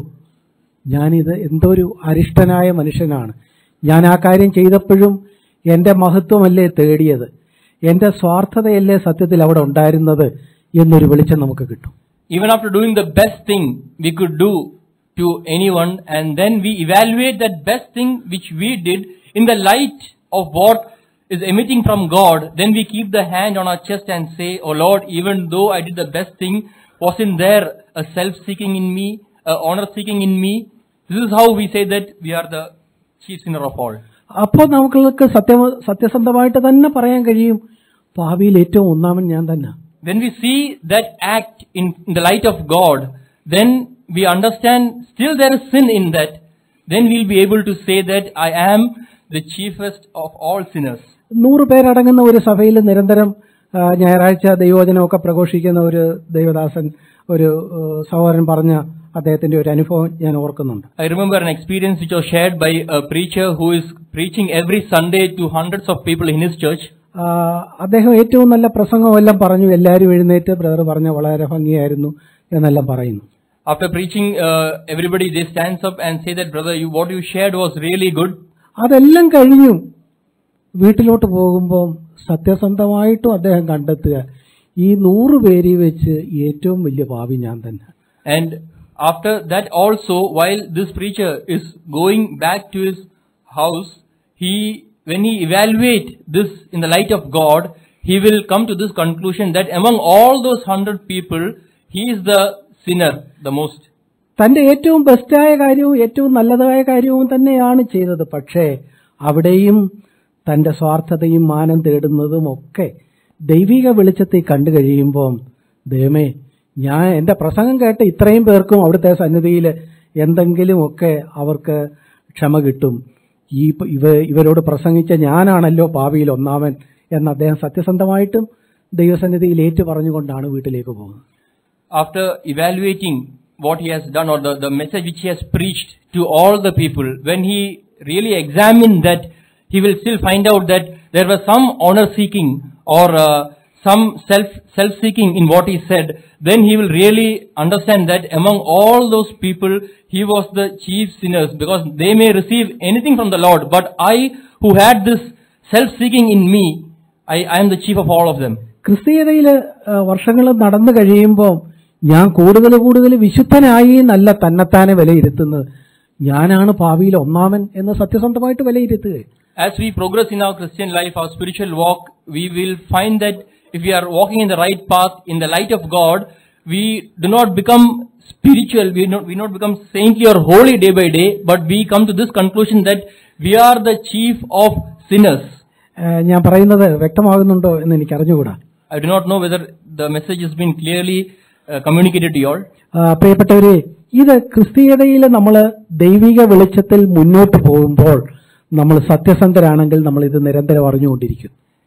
ഞാനിത് എന്തൊരു അരിഷ്ടനായ മനുഷ്യനാണ്. ഞാൻ ആ കാര്യം ചെയ്തപ്പോഴും എൻ്റെ മഹത്വമല്ലേ തേടിയത്, എൻ്റെ സ്വാർത്ഥതയല്ലേ സത്യത്തിൽ അവിടെ ഉണ്ടായിരുന്നത് എന്നൊരു വെളിച്ചം നമുക്ക് കിട്ടും. Even after doing the best thing we could do to anyone, and then we evaluate that best thing which we did in the light of what is emitting from God, then we keep the hand on our chest and say, "Oh Lord, even though I did the best thing, wasn't there a self-seeking in me, a honor-seeking in me?" This is how we say that we are the chief sinner of all. അപ്പോൾ നമുക്ക് സത്യ സത്യസന്ധമായിട്ട് തന്നെ പറയാൻ കഴിയും, ഭാവിയിൽ ഏറ്റവും ഒന്നാമൻ ഞാൻ തന്നെ. When we see that act in, in the light of God, then we understand still there is sin in that. Then we'll be able to say that I am the chiefest of all sinners. നൂറ് പേരടങ്ങുന്ന ഒരു സഭയിൽ നിരന്തരം ഞായറാഴ്ച ദൈവവചനമൊക്കെ പ്രഘോഷിക്കുന്ന ഒരു ദൈവദാസൻ, ഒരു സഹോദരൻ പറഞ്ഞ അദ്ദേഹത്തിന്റെ ഒരു അനുഭവം ഞാൻ ഓർക്കുന്നുണ്ട്. I remember an experience which was shared by a preacher who is preaching every Sunday to hundreds of people in his church. അദ്ദേഹം ഏറ്റവും നല്ല പ്രസംഗമെല്ലാം പറഞ്ഞു. എല്ലാവരും എഴുന്നേറ്റ് ബ്രദർ പറഞ്ഞ വളരെ ഭംഗിയായിരുന്നു എന്നെല്ലാം പറയുന്നു. After preaching, uh, everybody they stands up and say that brother, you what you shared was really good. അതെല്ലാം കഴിഞ്ഞു വീട്ടിലോട്ട് പോകുമ്പോൾ സത്യസന്ധമായിട്ടും അദ്ദേഹം കണ്ടെത്തുക, ഈ നൂറ് പേരിൽ വെച്ച് ഏറ്റവും വലിയ പാപി ഞാൻ തന്നെ. And after that also, while this preacher is going back to his house, he when he evaluate this in the light of God, he will come to this conclusion that among all those hundred people, he is the sinner the most. തന്റെ ഏറ്റവും ബെസ്റ്റായ കാര്യവും ഏറ്റവും നല്ലതായ കാര്യവും തന്നെയാണ് ചെയ്തത്. പക്ഷേ അവിടെയും തന്റെ സ്വാർത്ഥതയും മാനം തേടുന്നതും ഒക്കെ ദൈവിക വെളിച്ചത്തിൽ കണ്ടു കഴിയുമ്പോൾ, ദൈവമേ, ഞാൻ എൻ്റെ പ്രസംഗം കേട്ട് ഇത്രയും പേർക്കും അവിടുത്തെ സന്നിധിയിൽ എന്തെങ്കിലുമൊക്കെ അവർക്ക് ക്ഷമ കിട്ടും, ഈ ഇവ ഇവരോട് പ്രസംഗിച്ച ഞാനാണല്ലോ ഭാവിയിൽ ഒന്നാമൻ എന്ന് അദ്ദേഹം സത്യസന്ധമായിട്ടും ദൈവസന്നിധിയിൽ ഏറ്റു പറഞ്ഞുകൊണ്ടാണ് വീട്ടിലേക്ക് പോകുന്നത്. After evaluating what he has done, or the, the message which he has preached to all the people, when he really examined that, he will still find out that there was some honor seeking or uh, some self self seeking in what he said. Then he will really understand that among all those people, he was the chief sinners, because they may receive anything from the Lord, but I who had this self seeking in me, I, I am the chief of all of them. ക്രിസ്തീയതയിൽ വർഷങ്ങൾ നടന്നു കഴിയുമ്പോൾ ഞാൻ കൂടുതൽ കൂടുതൽ വിശുദ്ധനായി എന്നല്ല തന്നെത്താനെ വിലയിരുത്തുന്നത്, ഞാനാണ് ഭാവിയിൽ ഒന്നാമൻ എന്ന് സത്യസന്ധമായിട്ട് വിലയിരുത്തുക. As we progress in our Christian life, our spiritual walk, we will find that if we are walking in the right path, in the light of God, we do not become spiritual, we not we not become saintly or holy day by day, but we come to this conclusion that we are the chief of sinners. ഞാൻ പറയുന്നത് വ്യക്തമാകുന്നുണ്ടോ എന്ന് എനിക്ക് അറിഞ്ഞുകൂടാ. I do not know whether the message has been clearly uh, communicated to you all. പ്രിയപ്പെട്ടവരെ, ഇത് ക്രിസ്തീയതയിൽ നമ്മൾ ദൈവിക വെളിച്ചത്തിൽ മുന്നോട്ട് പോകുമ്പോൾ നമ്മൾ സത്യസന്ധരാണെങ്കിൽ നമ്മൾ ഇത് നിരന്തരം അറിഞ്ഞുകൊണ്ടിരിക്കും.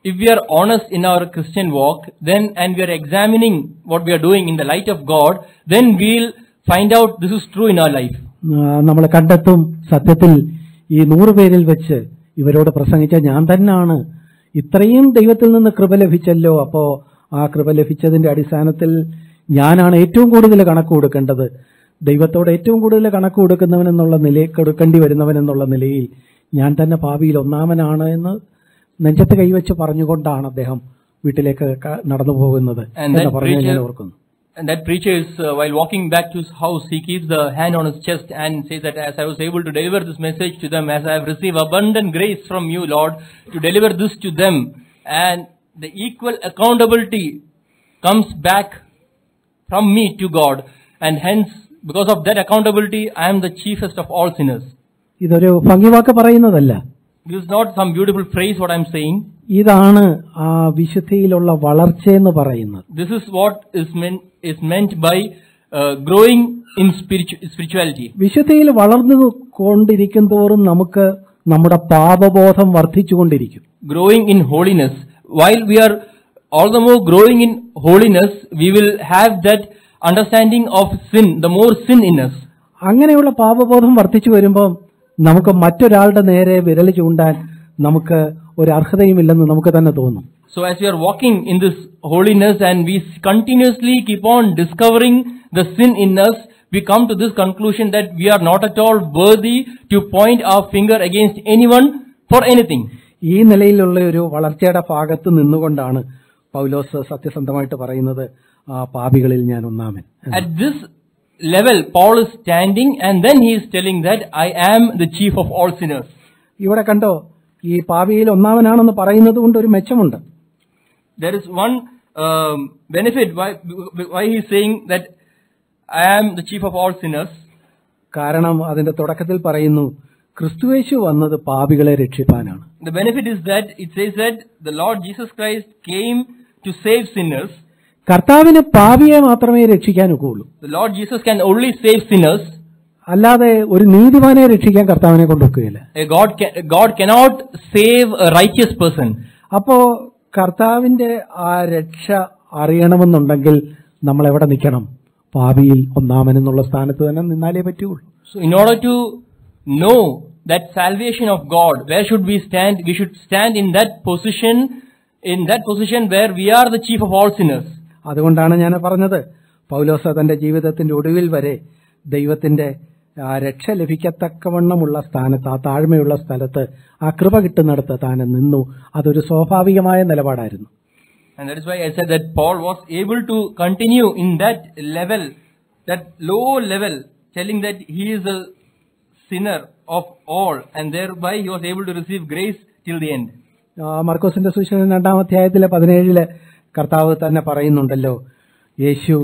if we are honest in our Christian walk, then and we are examining what we are doing in the light of God, then we'll find out this is true in our life. നമ്മൾ കണ്ടെത്തും സത്യത്തിൽ ഈ നൂറ് പേരിൽ വെച്ച് ഇവരോട് പ്രസംഗിച്ച ഞാൻ തന്നെയാണ്, ഇത്രയും ദൈവത്തിൽ നിന്ന് കൃപ ലഭിച്ചല്ലോ, അപ്പോ ആ കൃപ ലഭിച്ചതിന്റെ അടിസ്ഥാനത്തിൽ ഞാനാണ് ഏറ്റവും കൂടുതൽ കണക്ക് കൊടുക്കേണ്ടത്, ദൈവത്തോട് ഏറ്റവും കൂടുതൽ കണക്ക് കൊടുക്കുന്നവനെന്നുള്ള നിലയിൽ കൊടുക്കേണ്ടി വരുന്നവനെന്നുള്ള നിലയിൽ ഞാൻ തന്നെ പാപിയിൽ ഒന്നാമനാണ് എന്ന് നെഞ്ചത്ത് കൈവച്ച് പറഞ്ഞുകൊണ്ടാണ് അദ്ദേഹം വീട്ടിലേക്ക് നടന്നു പോകുന്നത് എന്ന് പറഞ്ഞ് ഞാൻ ഓർക്കുന്നു. And that preacher is, uh, while walking back to his house, he keeps the hand on his chest and says that as I was able to deliver this message to them, as I have received abundant grace from you, Lord, to deliver this to them, and the equal accountability comes back from me to God, and hence, because of that accountability, I am the chiefest of all sinners. ഇതൊരു ഭംഗിവാക്ക് പറയുന്നതല്ല. This is not some beautiful phrase what I am saying. ഇതാണ് ആ വിശുദ്ധിയിലുള്ള വളർച്ചയെന്ന് പറയുന്നത്. This is what is meant is meant by uh, growing in spiritu- spirituality. വിശുദ്ധിയിൽ വളർന്നു കൊണ്ടിരിക്കുന്തോറും നമുക്ക് നമ്മുടെ പാപബോധം വർദ്ധിച്ചുകൊണ്ടിരിക്കും. Growing in holiness. While we are all the more growing in holiness, we will have that understanding of sin, the more sin in us. അങ്ങനെയുള്ള പാപബോധം വർദ്ധിച്ചു വരുമ്പോൾ നമുക്ക് മറ്റൊരാളുടെ നേരെ വിരൽ ചൂണ്ടാൻ നമുക്ക് ഒരു അർഹതയുമില്ലെന്ന് നമുക്ക് തന്നെ തോന്നും. So as we are walking in this holiness and we continuously keep on discovering the sin in us, we come to this conclusion that we are not at all worthy to point our finger against anyone for anything. ഈ നിലയിലുള്ള ഒരു വളർച്ചയുടെ ഭാഗത്ത് നിന്നുകൊണ്ടാണ് പൗലോസ് സത്യസന്ധമായിട്ട് പറയുന്നത്, ആ പാപികളിൽ ഞാൻ ഒന്നാമൻ. At this level, Paul is standing and then he is telling that I am the chief of all sinners. ഇവിടെ കണ്ടോ, ഈ പാപിയിൽ ഒന്നാമനാണെന്ന് പറയുന്നത് കൊണ്ട് ഒരു മെച്ചമുണ്ട്. There is one um, benefit why why he is saying that I am the chief of all sinners. കാരണം അതിന്റെ തുടക്കത്തിൽ പറയുന്നു ക്രിസ്തുയേശു വന്നത് പാപികളെ രക്ഷിപ്പാനാണ്. The benefit is that it says that the Lord Jesus Christ came to save sinners. കർത്താവിന് പാപിയെ മാത്രമേ രക്ഷിക്കാൻ ഒക്കുള്ളൂ. The Lord Jesus can only save sinners. അല്ലാതെ ഒരു നീതിമാനെ രക്ഷിക്കാൻ കർത്താവിനെ കൊണ്ടൊക്കുകയില്ല. God can, God cannot save a righteous person. അപ്പോ കർത്താവിന്റെ ആ രക്ഷ അറിയണമെന്നുണ്ടെങ്കിൽ നമ്മൾ എവിടെ നിൽക്കണം? പാപിയിൽ ഒന്നാമനെന്നുള്ള സ്ഥാനത്ത് തന്നെ നിന്നാലേ പറ്റുള്ളൂ. So in order to know that salvation of God, where should we stand? We should stand in that position, in that position where we are the chief of all sinners. അതുകൊണ്ടാണ് ഞാൻ പറഞ്ഞത്, പൗലോസ് തന്റെ ജീവിതത്തിന്റെ ഒടുവിൽ വരെ ദൈവത്തിന്റെ ആ രക്ഷ ലഭിക്കത്തക്കവണ്ണമുള്ള സ്ഥാനത്ത്, ആ താഴ്മയുള്ള സ്ഥലത്ത്, ആ കൃപ കിട്ടുന്നിടത്ത് താൻ നിന്നു. അതൊരു സ്വാഭാവികമായ നിലപാടായിരുന്നു. And that is why I said that Paul was able to continue in that level, that low level, telling that he is a sinner of all, and thereby he was able to receive grace till the end. മർക്കോസിന്റെ സുവിശേഷം രണ്ടാം അധ്യായത്തിലെ പതിനേഴില് കർത്താവ് തന്നെ പറയുന്നുണ്ടല്ലോ, യേശു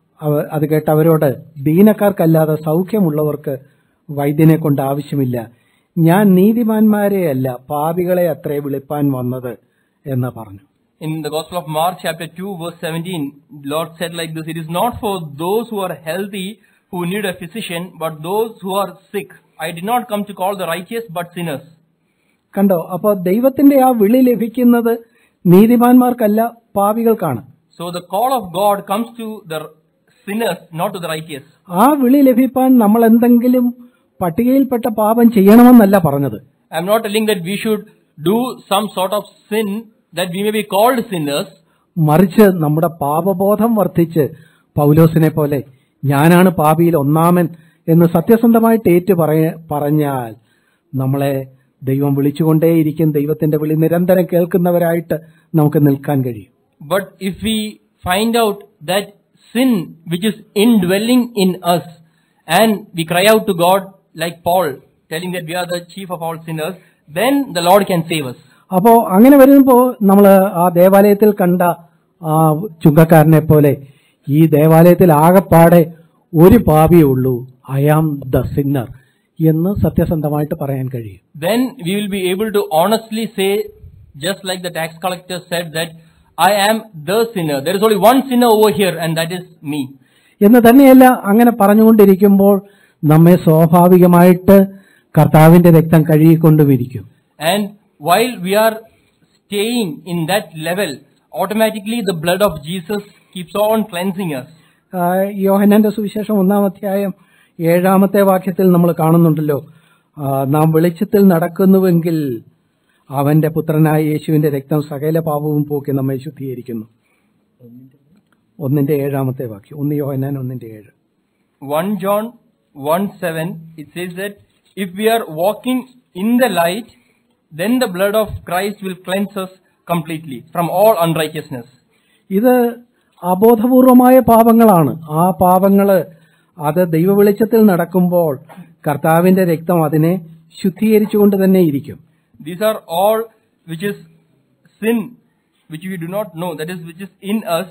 അത് കേട്ട് അവരോട്, ദീനക്കാർക്കല്ലാതെ സൗഖ്യമുള്ളവർക്ക് വൈദ്യനെ കൊണ്ട് ആവശ്യമില്ല, ഞാൻ നീതിമാന്മാരെയല്ല പാപികളെ അത്രേ വിളിപ്പാൻ വന്നത് എന്ന് പറഞ്ഞു. In the Gospel of Mark chapter two verse seventeen, Lord said like this, it is not for those who are healthy who need a physician, but those who are sick. I did not come to call the righteous but sinners. കണ്ടോ, അപ്പോൾ ദൈവത്തിന്റെ ആ വിളി ലഭിക്കുന്നത് നീതിമാന്മാർക്കല്ല പാപികൾക്കാണ്. So the call of God comes to the sinners, not to the righteous. ആ വിളി ലഭിപ്പാൻ നമ്മൾ എന്തെങ്കിലും പട്ടികയിൽപ്പെട്ട പാപം ചെയ്യണമെന്നല്ല പറഞ്ഞത്. I am not telling that we should do some sort of sin that we may be called sinners. മറിച്ച് നമ്മുടെ പാപബോധം വർദ്ധിച്ച് പൗലോസിനെ പോലെ ഞാനാണ് പാപിയിൽ ഒന്നാമൻ എന്ന് സത്യസന്ധമായിട്ട് ഏറ്റു പറഞ്ഞാൽ നമ്മളെ ദൈവം വിളിച്ചുകൊണ്ടേയിരിക്കും. ദൈവത്തിന്റെ വിളി നിരന്തരം കേൾക്കുന്നവരായിട്ട് നമുക്ക് നിൽക്കാൻ കഴിയും. But if we find out that sin which is indwelling in us and we cry out to God like Paul, telling that we are the chief of all sinners, then the Lord can save us. അപ്പോ അങ്ങനെ വരുമ്പോൾ നമ്മൾ ആ ദേവാലയത്തിൽ കണ്ട ആ ചുങ്കക്കാരനെ പോലെ ഈ ദേവാലയത്തിൽ ആകെപ്പാടെ ഒരു പാപിയേ ഉള്ളൂ, ഐ ആം ദ സിന്നർ എന്ന് സത്യസന്ധമായിട്ട് പറയാൻ കഴിയും. Then we will be able to honestly say, just like the tax collector said, that I am the sinner. There is only one sinner over here and that is me. എന്ന് തന്നെയല്ല, അങ്ങനെ പറഞ്ഞുകൊണ്ടിരിക്കുമ്പോൾ നമ്മെ സ്വാഭാവികമായിട്ട് കർത്താവിന്റെ രക്തം കഴുകിക്കൊണ്ടുമിരിക്കും. And while we are staying in that level, automatically the blood of Jesus keeps on cleansing us. ആ, യോഹന്നാന്റെ സുവിശേഷം ഒന്നാം അധ്യായം ഏഴാമത്തെ വാക്യത്തിൽ നമ്മൾ കാണുന്നുണ്ടല്ലോ, ആ, നാം വെളിച്ചത്തിൽ നടക്കുന്നുവെങ്കിൽ അവന്റെ പുത്രനായ യേശുവിന്റെ രക്തം സകല പാപവും പോക്കി നമ്മെ ശുദ്ധീകരിക്കുന്നു. ഒന്നിന്റെ ഏഴാമത്തെ വാക്യം, ഒന്ന് യോഹന്നാൻ ഒന്നിന്റെ ഏഴ്. First John one seven, it says that if we are walking in the light, then the blood of Christ will cleanse us completely from all unrighteousness. ഇത് അബോധപൂർവമായ പാപങ്ങളാണ്. ആ പാപങ്ങള് അത് ദൈവവെളിച്ചത്തിൽ നടക്കുമ്പോൾ കർത്താവിന്റെ രക്തം അതിനെ ശുദ്ധീകരിച്ചുകൊണ്ട് തന്നെ ഇരിക്കും. These are all which is sin, which we do not know, that is which is in us.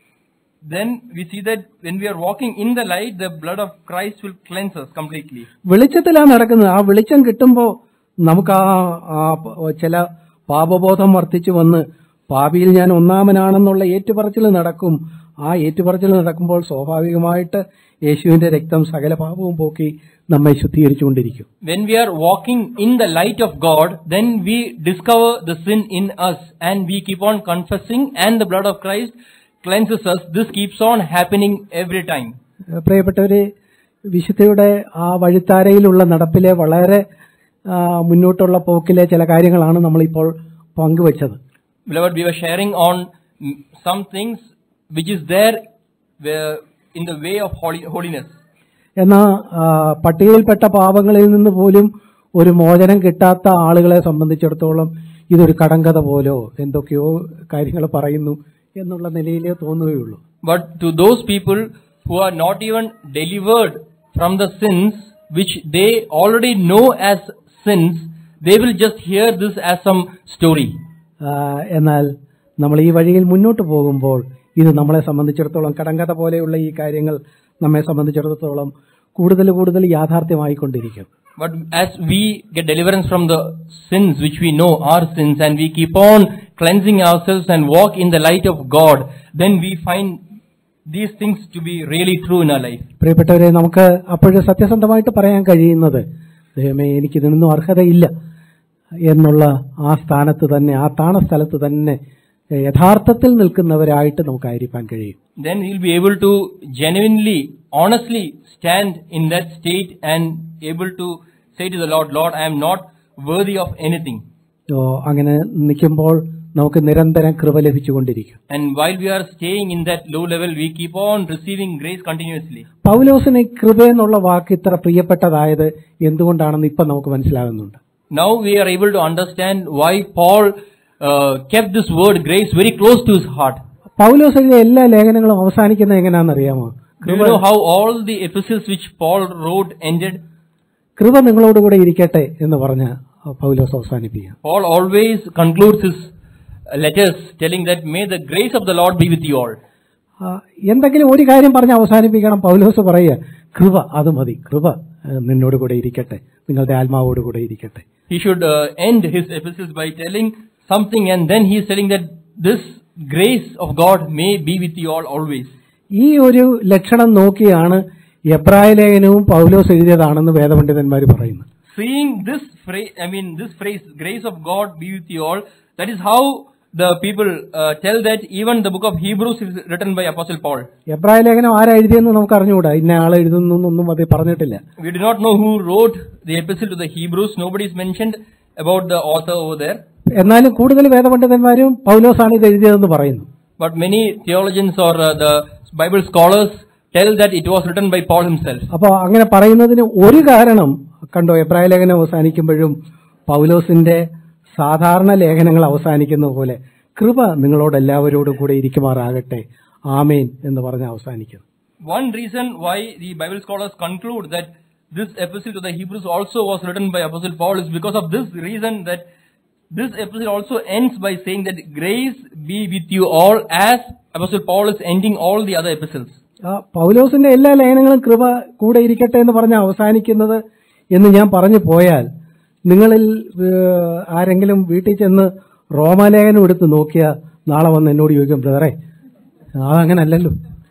Then we see that when we are walking in the light, the blood of Christ will cleanse us completely. വെളിച്ചത്തിലാണ് നടക്കുന്നത്. ആ വെളിച്ചം കിട്ടുമ്പോൾ നമുക്ക് ആ ആ ചില പാപബോധം വർദ്ധിച്ചു വന്ന് പാപിയിൽ ഞാൻ ഒന്നാമനാണെന്നുള്ള ഏറ്റുപറച്ചിൽ നടക്കും. ആ ഏറ്റുപറച്ചിൽ നടക്കുമ്പോൾ സ്വാഭാവികമായിട്ട് യേശുവിന്റെ രക്തം സകല പാപവും പോക്കി നമ്മെ ശുദ്ധീകരിച്ചുകൊണ്ടിരിക്കും. When we are walking in the light of God, then we discover the sin in us and we keep on confessing, and the blood of Christ cleanses us. This keeps on happening every time. പ്രിയപ്പെട്ടവരെ, വിശുദ്ധിയുടെ ആ വഴിത്താരയിലുള്ള നടപ്പിലെ വളരെ ആ, മുന്നോട്ടുള്ള പോക്കിലെ ചില കാര്യങ്ങളാണ് നമ്മളിപ്പോൾ പങ്കുവച്ചത്. Beloved, we were sharing on mm, some things which is there where, in the way of holi- holiness. എന്നാൽ പട്ടികയിൽപ്പെട്ട പാപങ്ങളിൽ നിന്ന് പോലും ഒരു മോചനം കിട്ടാത്ത ആളുകളെ സംബന്ധിച്ചിടത്തോളം ഇതൊരു കടങ്കഥ പോലോ എന്തൊക്കെയോ കാര്യങ്ങൾ പറയുന്നു എന്നുള്ള നിലയിലേ തോന്നുകയുള്ളൂ. But to those people who are not even delivered from the sins which they already know as sins, they will just hear this as some story. ആ, എന്നാൽ നമ്മൾ ഈ വഴിയിൽ മുന്നോട്ട് പോകുമ്പോൾ ഇത് നമ്മളെ സംബന്ധിച്ചിടത്തോളം കടങ്കഥ പോലെയുള്ള ഈ കാര്യങ്ങൾ നമ്മെ സംബന്ധിച്ചിടത്തോളം കൂടുതൽ കൂടുതൽ യാഥാർത്ഥ്യമായിക്കൊണ്ടിരിക്കും. But as we get deliverance from the sins which we know are sins, and we keep on cleansing ourselves and walk in the light of God, then we find these things to be really true in our life. പ്രിയപ്പെട്ടവരെ, നമുക്ക് അപ്പോഴും സത്യസന്ധമായിട്ട് പറയാൻ കഴിയുന്നത്, ദൈവമേ എനിക്കിതിനൊന്നും അർഹതയില്ല എന്നുള്ള ആ സ്ഥാനത്ത് തന്നെ, ആ താണ സ്ഥലത്ത് തന്നെ യഥാർത്ഥത്തിൽ നിൽക്കുന്നവരായിട്ട് നമുക്കായിരിക്കാൻ കഴിയും. Then we'll be able to genuinely, honestly stand in that state and able to say to the Lord, Lord, I am not worthy of anything. ഓ, അങ്ങനെ നിൽക്കുമ്പോൾ നമുക്ക് നിരന്തരം കൃപ ലഭിച്ചുകൊണ്ടിരിക്കും. And while we are staying in that low level, we keep on receiving grace continuously. പൗലോസിന് കൃപ എന്നുള്ള വാക്ക് ഇത്ര പ്രിയപ്പെട്ടതായത് എന്തുകൊണ്ടാണെന്ന് ഇപ്പൊ നമുക്ക് മനസ്സിലാകുന്നുണ്ട്. Now we are able to understand why Paul uh, kept this word grace very close to his heart. പൗലോസ് എഴുതിയ എല്ലാ ലേഖനങ്ങളും അവസാനിക്കുന്നത് എങ്ങനെയാണെന്നറിയാമോ? Do you know how all the epistles which Paul wrote ended? കൃപ നിങ്ങളോടുകൂടെ ഇരിക്കട്ടെ എന്ന് പറഞ്ഞ പൗലോസ് അവസാനിപ്പിക്കുക. Paul always concludes his letters telling that may the grace of the Lord be with you all. എന്തെങ്കിലും ഒരു കാര്യം പറഞ്ഞ് അവസാനിപ്പിക്കണം. പൗലോസ് പറയുക, കൃപ അത് മതി, കൃപ നിന്നോട് കൂടെ ഇരിക്കട്ടെ, നിങ്ങളുടെ ആത്മാവോട് കൂടെ ഇരിക്കട്ടെ. He should uh, end his epistles by telling something, and then he is telling that this grace of God may be with you all always. ഈ ഒരു ലക്ഷണം നോക്കിയാണ് എബ്രായ ലേഖനവും പൗലോസ് എഴുതിയതാണെന്ന് വേദപണ്ഡിതന്മാർ പറയുന്നു. Seeing this phrase, I mean this phrase, grace of God be with you all, that is how the people uh, tell that even the book of Hebrews is written by Apostle Paul. എബ്രായ ലേഖനം ആരാ എഴുതിയെന്ന് നമുക്ക് അറിഞ്ഞുകൂടാ. ഇന്ന ആളെ എഴുതുന്നൊന്നും അത് പറഞ്ഞിട്ടില്ല. We do not know who wrote the epistle to the Hebrews. Nobody is mentioned about the author over there. എന്നാലും കൂടുതൽ വേദപണ്ഡിതന്മാരും പൗലോസാണ് ഇത് എഴുതിയതെന്ന് പറയുന്നു. But many theologians or uh, the Bible scholars tell that it was written by Paul himself. അപ്പോൾ അങ്ങനെ പറയുന്നതിന് ഒരു കാരണം കണ്ടോ, എബ്രായ ലേഖനം അവസാനിക്കുമ്പോഴും പൗലോസിന്റെ സാധാരണ ലേഖനങ്ങൾ അവസാനിക്കുന്ന പോലെ കൃപ നിങ്ങളോട് എല്ലാവരോടും കൂടെ ഇരിക്കുമാറാകട്ടെ, ആമേൻ എന്ന് പറഞ്ഞ് അവസാനിക്കുന്നു. One reason why the Bible scholars conclude that this epistle to the Hebrews also was written by Apostle Paul is because of this reason, that this epistle also ends by saying that grace be with you all, as Apostle Paul is ending all the other epistles. പൗലോസിന്റെ എല്ലാ ലേഖനങ്ങളും കൃപ കൂടെ ഇരിക്കട്ടെ എന്ന് പറഞ്ഞ് അവസാനിക്കുന്നത് എന്ന് ഞാൻ പറഞ്ഞു പോയാൽ, നിങ്ങളിൽ ആരെങ്കിലും വീട്ടിൽ ചെന്ന് റോമാലേഖനം എടുത്ത് നോക്കിയാൽ നാളെ വന്ന് എന്നോട് ചോദിക്കും, ബ്രദറെ അതങ്ങനല്ലല്ലോ.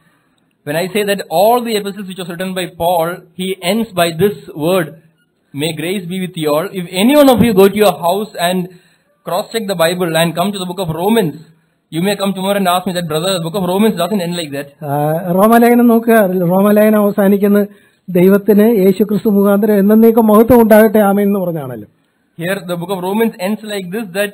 When I say that all the epistles which was written by Paul, he ends by this word, may grace be with you all. If any one of you go to your house and cross-check the Bible and come to the book of Romans, you may come tomorrow and ask me that, brother, the book of Romans doesn't end like that. ആ, റോമാലേഖനം നോക്കുക. റോമാലേഖനം അവസാനിക്കുന്ന ദൈവത്തിന് യേശുക്രിസ്തു മുഖാന്തരം എന്നേക്കും മഹത്വം ഉണ്ടാകട്ടെ ആമേൻ എന്ന് പറഞ്ഞാണല്ലോ. Here the book of Romans ends like this, that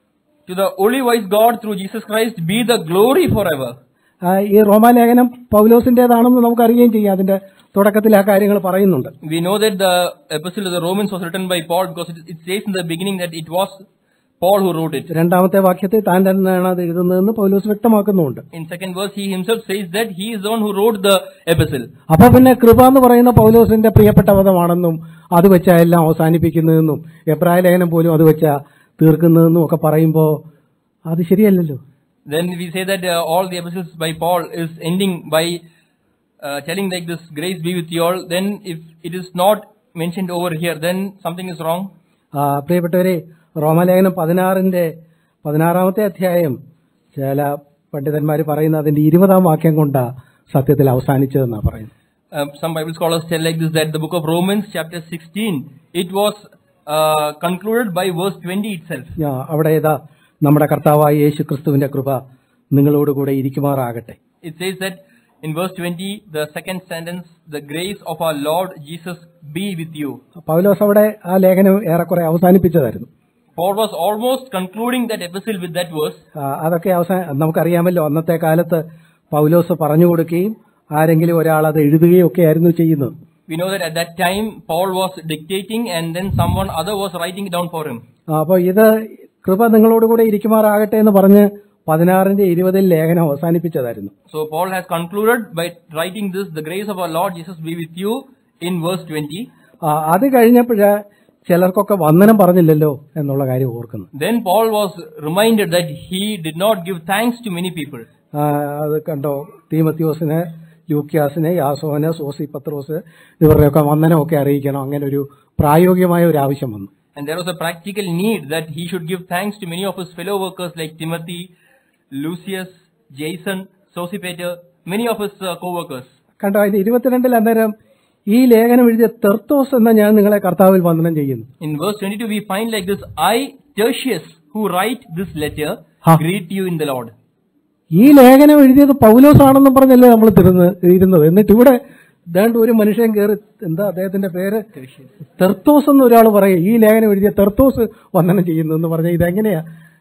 to the only wise God through Jesus Christ be the glory forever. ആ, ഈ റോമാലേഖനം പൗലോസിന്റേതാണെന്ന് നമുക്കറിയുകയും ചെയ്യാം. അതിന്റെ തുടക്കത്തിൽ ആ കാര്യങ്ങൾ പറയുന്നുണ്ട്. We know that the epistle to the Romans was written by Paul because it, it says in the beginning that it was Paul who wrote it. രണ്ടാമത്തെ വാക്യത്തിൽ താൻ തന്നെയാണ് അത് എഴുതുന്നതെന്ന് പൗലോസ് വ്യക്തമാക്കുന്നുണ്ട്. In second verse, he himself says that he is the one who wrote the epistle. അപ്പൊ പിന്നെ കൃപ എന്ന് പറയുന്ന പൗലോസിന്റെ പ്രിയപ്പെട്ട പദമാണെന്നും അത് വെച്ചാ എല്ലാം അവസാനിപ്പിക്കുന്നതെന്നും എബ്രായ ലേഖനം പോലും അത് വെച്ചാ തീർക്കുന്നതെന്നും ഒക്കെ പറയുമ്പോ അത് ശരിയല്ലല്ലോ. Then we say that uh, all the epistles by Paul is ending by uh, telling like this, grace be with you all. Then if it is not mentioned over here, then something is wrong. ആ, പ്രിയപ്പെട്ടവരെ, റോമാലേഖനം പതിനാറിന്റെ പതിനാറാമത്തെ അധ്യായം ചില പണ്ഡിതന്മാർ പറയുന്ന അതിന്റെ ഇരുപതാം വാക്യം കൊണ്ടാ സത്യത്തിൽ അവസാനിച്ചതെന്നാ പറയുന്നത്. Uh, some Bible scholars tell like this, that the book of Romans chapter sixteen, it was uh, concluded by verse twenty itself. ആ, അവിടെ ഏതാ നമ്മുടെ കർത്താവായ യേശു ക്രിസ്തുവിന്റെ കൃപ നിങ്ങളോടുകൂടെ ഇരിക്കുമാറാകട്ടെ. It says that in verse twenty, the second sentence, the grace of our Lord Jesus be with you. പൗലോസ് അവിടെ ആ ലേഖനം ഏറെക്കുറെ അവസാനിപ്പിച്ചതായിരുന്നു. Paul was almost concluding that epistle with that verse. ആ, അതൊക്കെ അവസാന നമുക്കറിയാമല്ലോ, അന്നത്തെ കാലത്ത് പൗലോസ് പറഞ്ഞു കൊടുക്കുകയും ആരെങ്കിലും ഒരാൾ അത് എഴുതുകയും ഒക്കെ ആയിരുന്നു ചെയ്യുന്നത്. We know that at that time Paul was dictating and then someone other was writing it down for him. അപ്പൊ ഇത് കൃപ നിങ്ങളോടുകൂടെ ഇരിക്കുമാറാകട്ടെ എന്ന് പറഞ്ഞ് പതിനാറിന്റെ ഇരുപതിൽ ലേഖനം അവസാനിപ്പിച്ചതായിരുന്നു. So Paul has concluded by writing this, the grace of our Lord Jesus be with you, in verse twenty. ആ, അത് കഴിഞ്ഞപ്പോഴ് ചിലർക്കൊക്കെ വന്ദനം പറഞ്ഞില്ലല്ലോ എന്നുള്ള കാര്യം ഓർക്കുന്നു. Then Paul was reminded that he did not give thanks to many people. ആ, അത് കണ്ടോ, തീമത്യോസിന്, ലൂക്യാസിന്, യാസോന്, സോസി പത്രോസ് ഇവരുടെയൊക്കെ വന്ദനമൊക്കെ അറിയിക്കണം. അങ്ങനെ ഒരു പ്രായോഗികമായ ഒരു ആവശ്യം വന്നു. And there was a practical need that he should give thanks to many of his fellow workers like Timothy, Lucius, Jason, Sosipater, many of his uh, co-workers. കണ്ടോ, അതിന്റെ ഇരുപത്തിരണ്ടിൽ അന്നേരം ഈ ലേഖനം എഴുതിയ തെർത്തോസ് എന്ന ഞാൻ നിങ്ങളെ കർത്താവിൽ വന്ദനം ചെയ്യുന്നു. In verse twenty-two we find like this, I, Tertius, who write this letter, Ha. greet you in the Lord. ഈ ലേഖനം എഴുതിയത് പൗലോസ് ആണെന്നും പറഞ്ഞല്ലേ നമ്മൾ തിരുന്ന് ഇരുന്നത്. എന്നിട്ട് ഇവിടെ ദാണ്ട് ഒരു മനുഷ്യൻ കയറി, എന്താ അദ്ദേഹത്തിന്റെ പേര്, തെർത്തോസ് എന്ന് ഒരാൾ പറയും, ഈ ലേഖനം എഴുതിയ തെർത്തോസ് വന്ദനം ചെയ്യുന്നു എന്ന് പറഞ്ഞ ഇതെങ്ങനെയാ?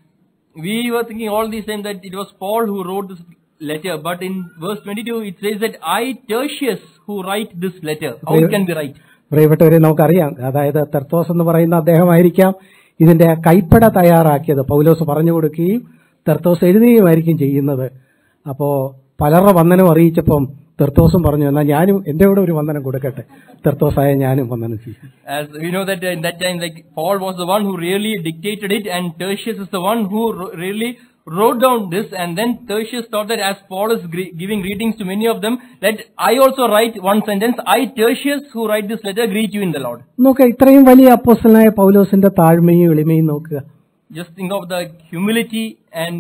We were thinking all this time that it was Paul who wrote this letter, but in verse twenty-two it says that I, Tertius, who write this letter. How it can be right? പ്രിയപ്പെട്ടവരെ, നമുക്കറിയാം, അതായത് തെർത്തോസ് എന്ന് പറയുന്ന അദ്ദേഹമായിരിക്കാം ഇതിന്റെ കൈപ്പട തയ്യാറാക്കിയത്. പൗലോസ് പറഞ്ഞു കൊടുക്കുകയും തെർത്തോസ് എഴുതുകയുമായിരിക്കും ചെയ്യുന്നത്. അപ്പോ പലരുടെ വന്ദനം അറിയിച്ചപ്പം തെർത്തോസും പറഞ്ഞു, എന്നാൽ ഞാനും എന്റെ കൂടെ ഒരു വന്ദനം കൊടുക്കട്ടെ, തെർത്തോസായ ഞാനും വന്ദനം ചെയ്യും. As we know that in that time, like Paul was the one who really dictated it, and Tertius is the one who ro- really wrote down this. And then Tertius thought that as Paul is gre- giving greetings to many of them, that I also write one sentence, I, Tertius, who write this letter, greet you in the Lord. നോക്കുക, ഇത്രയും വലിയ അപ്പോസ്തലനായ പൗലോസിന്റെ താഴ്മയും എളിമയും നോക്കുക. Just think of the humility and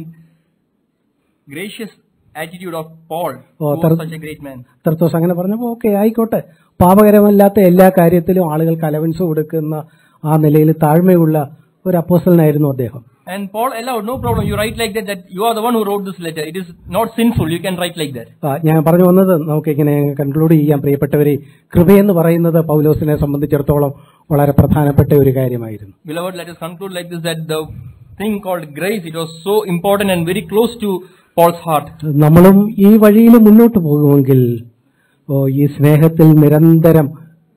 gracious attitude of Paul, who was such a great man. Tertius അങ്ങനെ പറഞ്ഞപ്പോൾ okay ആയിക്കോട്ടെ, പാപകരമല്ലാത്ത എല്ലാ കാര്യത്തിലും ആളുകൾക്ക് അലവൻസ് കൊടുക്കുന്ന ആ നിലയിൽ താഴ്മയുള്ള ഒരു അപ്പോസ്തലനായിരുന്നു അദ്ദേഹം. And Paul allowed, no problem, you write like that, that you are the one who wrote this letter. It is not sinful, you can write like that. ആ, ഞാൻ പറഞ്ഞു വന്നത് നമുക്കിങ്ങനെ കൺക്ലൂഡ് ചെയ്യാം. പ്രിയപ്പെട്ടവരെ, കൃപയെന്ന് പറയുന്നത് പൗലോസിനെ സംബന്ധിച്ചിടത്തോളം വളരെ പ്രധാനപ്പെട്ട ഒരു കാര്യമായിരുന്നു. Beloved, let us conclude like this, that the thing called grace, it was so important and very close to Paul's heart. നമ്മളും ഈ വഴിയിൽ മുന്നോട്ട് പോകുമെങ്കിൽ ഓ ഈ സ്നേഹത്തിൽ നിരന്തരം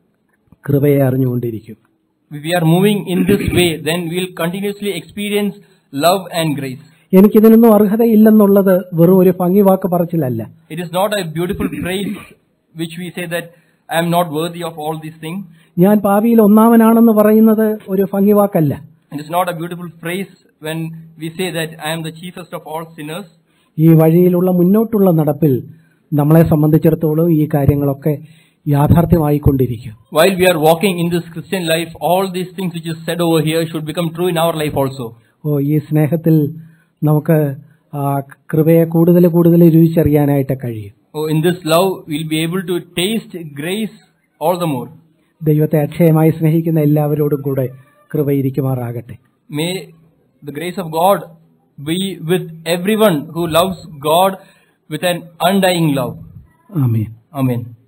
കൃപയെ അറിഞ്ഞുകൊണ്ടിരിക്കും. If we are moving in this way, then we will continuously experience love and grace. എനിക്കിതിനൊന്നും അർഹതയില്ലെന്നുള്ളത് വെറും ഒരു ഭംഗി വാക്ക് പറച്ചിലല്ല. It is not a beautiful phrase which we say that I am not worthy of all these things. ഞാൻ പാപിയിൽ ഒന്നാമനാണെന്ന് പറയുന്നത് ഒരു ഭംഗി വാക്കല്ല. It is not a beautiful phrase when we say that I am the chiefest of all sinners. ഈ വഴിയിലുള്ള മുന്നോട്ടുള്ള നടപ്പിൽ നമ്മളെ സംബന്ധിച്ചിടത്തോളം ഈ കാര്യങ്ങളൊക്കെ യാഥാർത്ഥ്യമായിക്കൊണ്ടിരിക്കും. While we are walking in this Christian life, all these things which is said over here should become true in our life also. ഓ ഈ സ്നേഹത്തിൽ നമുക്ക് ആ കൃപയെ കൂടുതൽ കൂടുതൽ രുചിച്ചറിയാനായിട്ട് കഴിയും. Oh, in this love, we'll be able to taste grace all the more. ദൈവത്തെ അക്ഷയമായി സ്നേഹിക്കുന്ന എല്ലാവരോടും കൂടെ കൃപ ഇരിക്കുമാറാകട്ടെ. May the grace of God be with everyone who loves God with an undying love. Amen. Amen.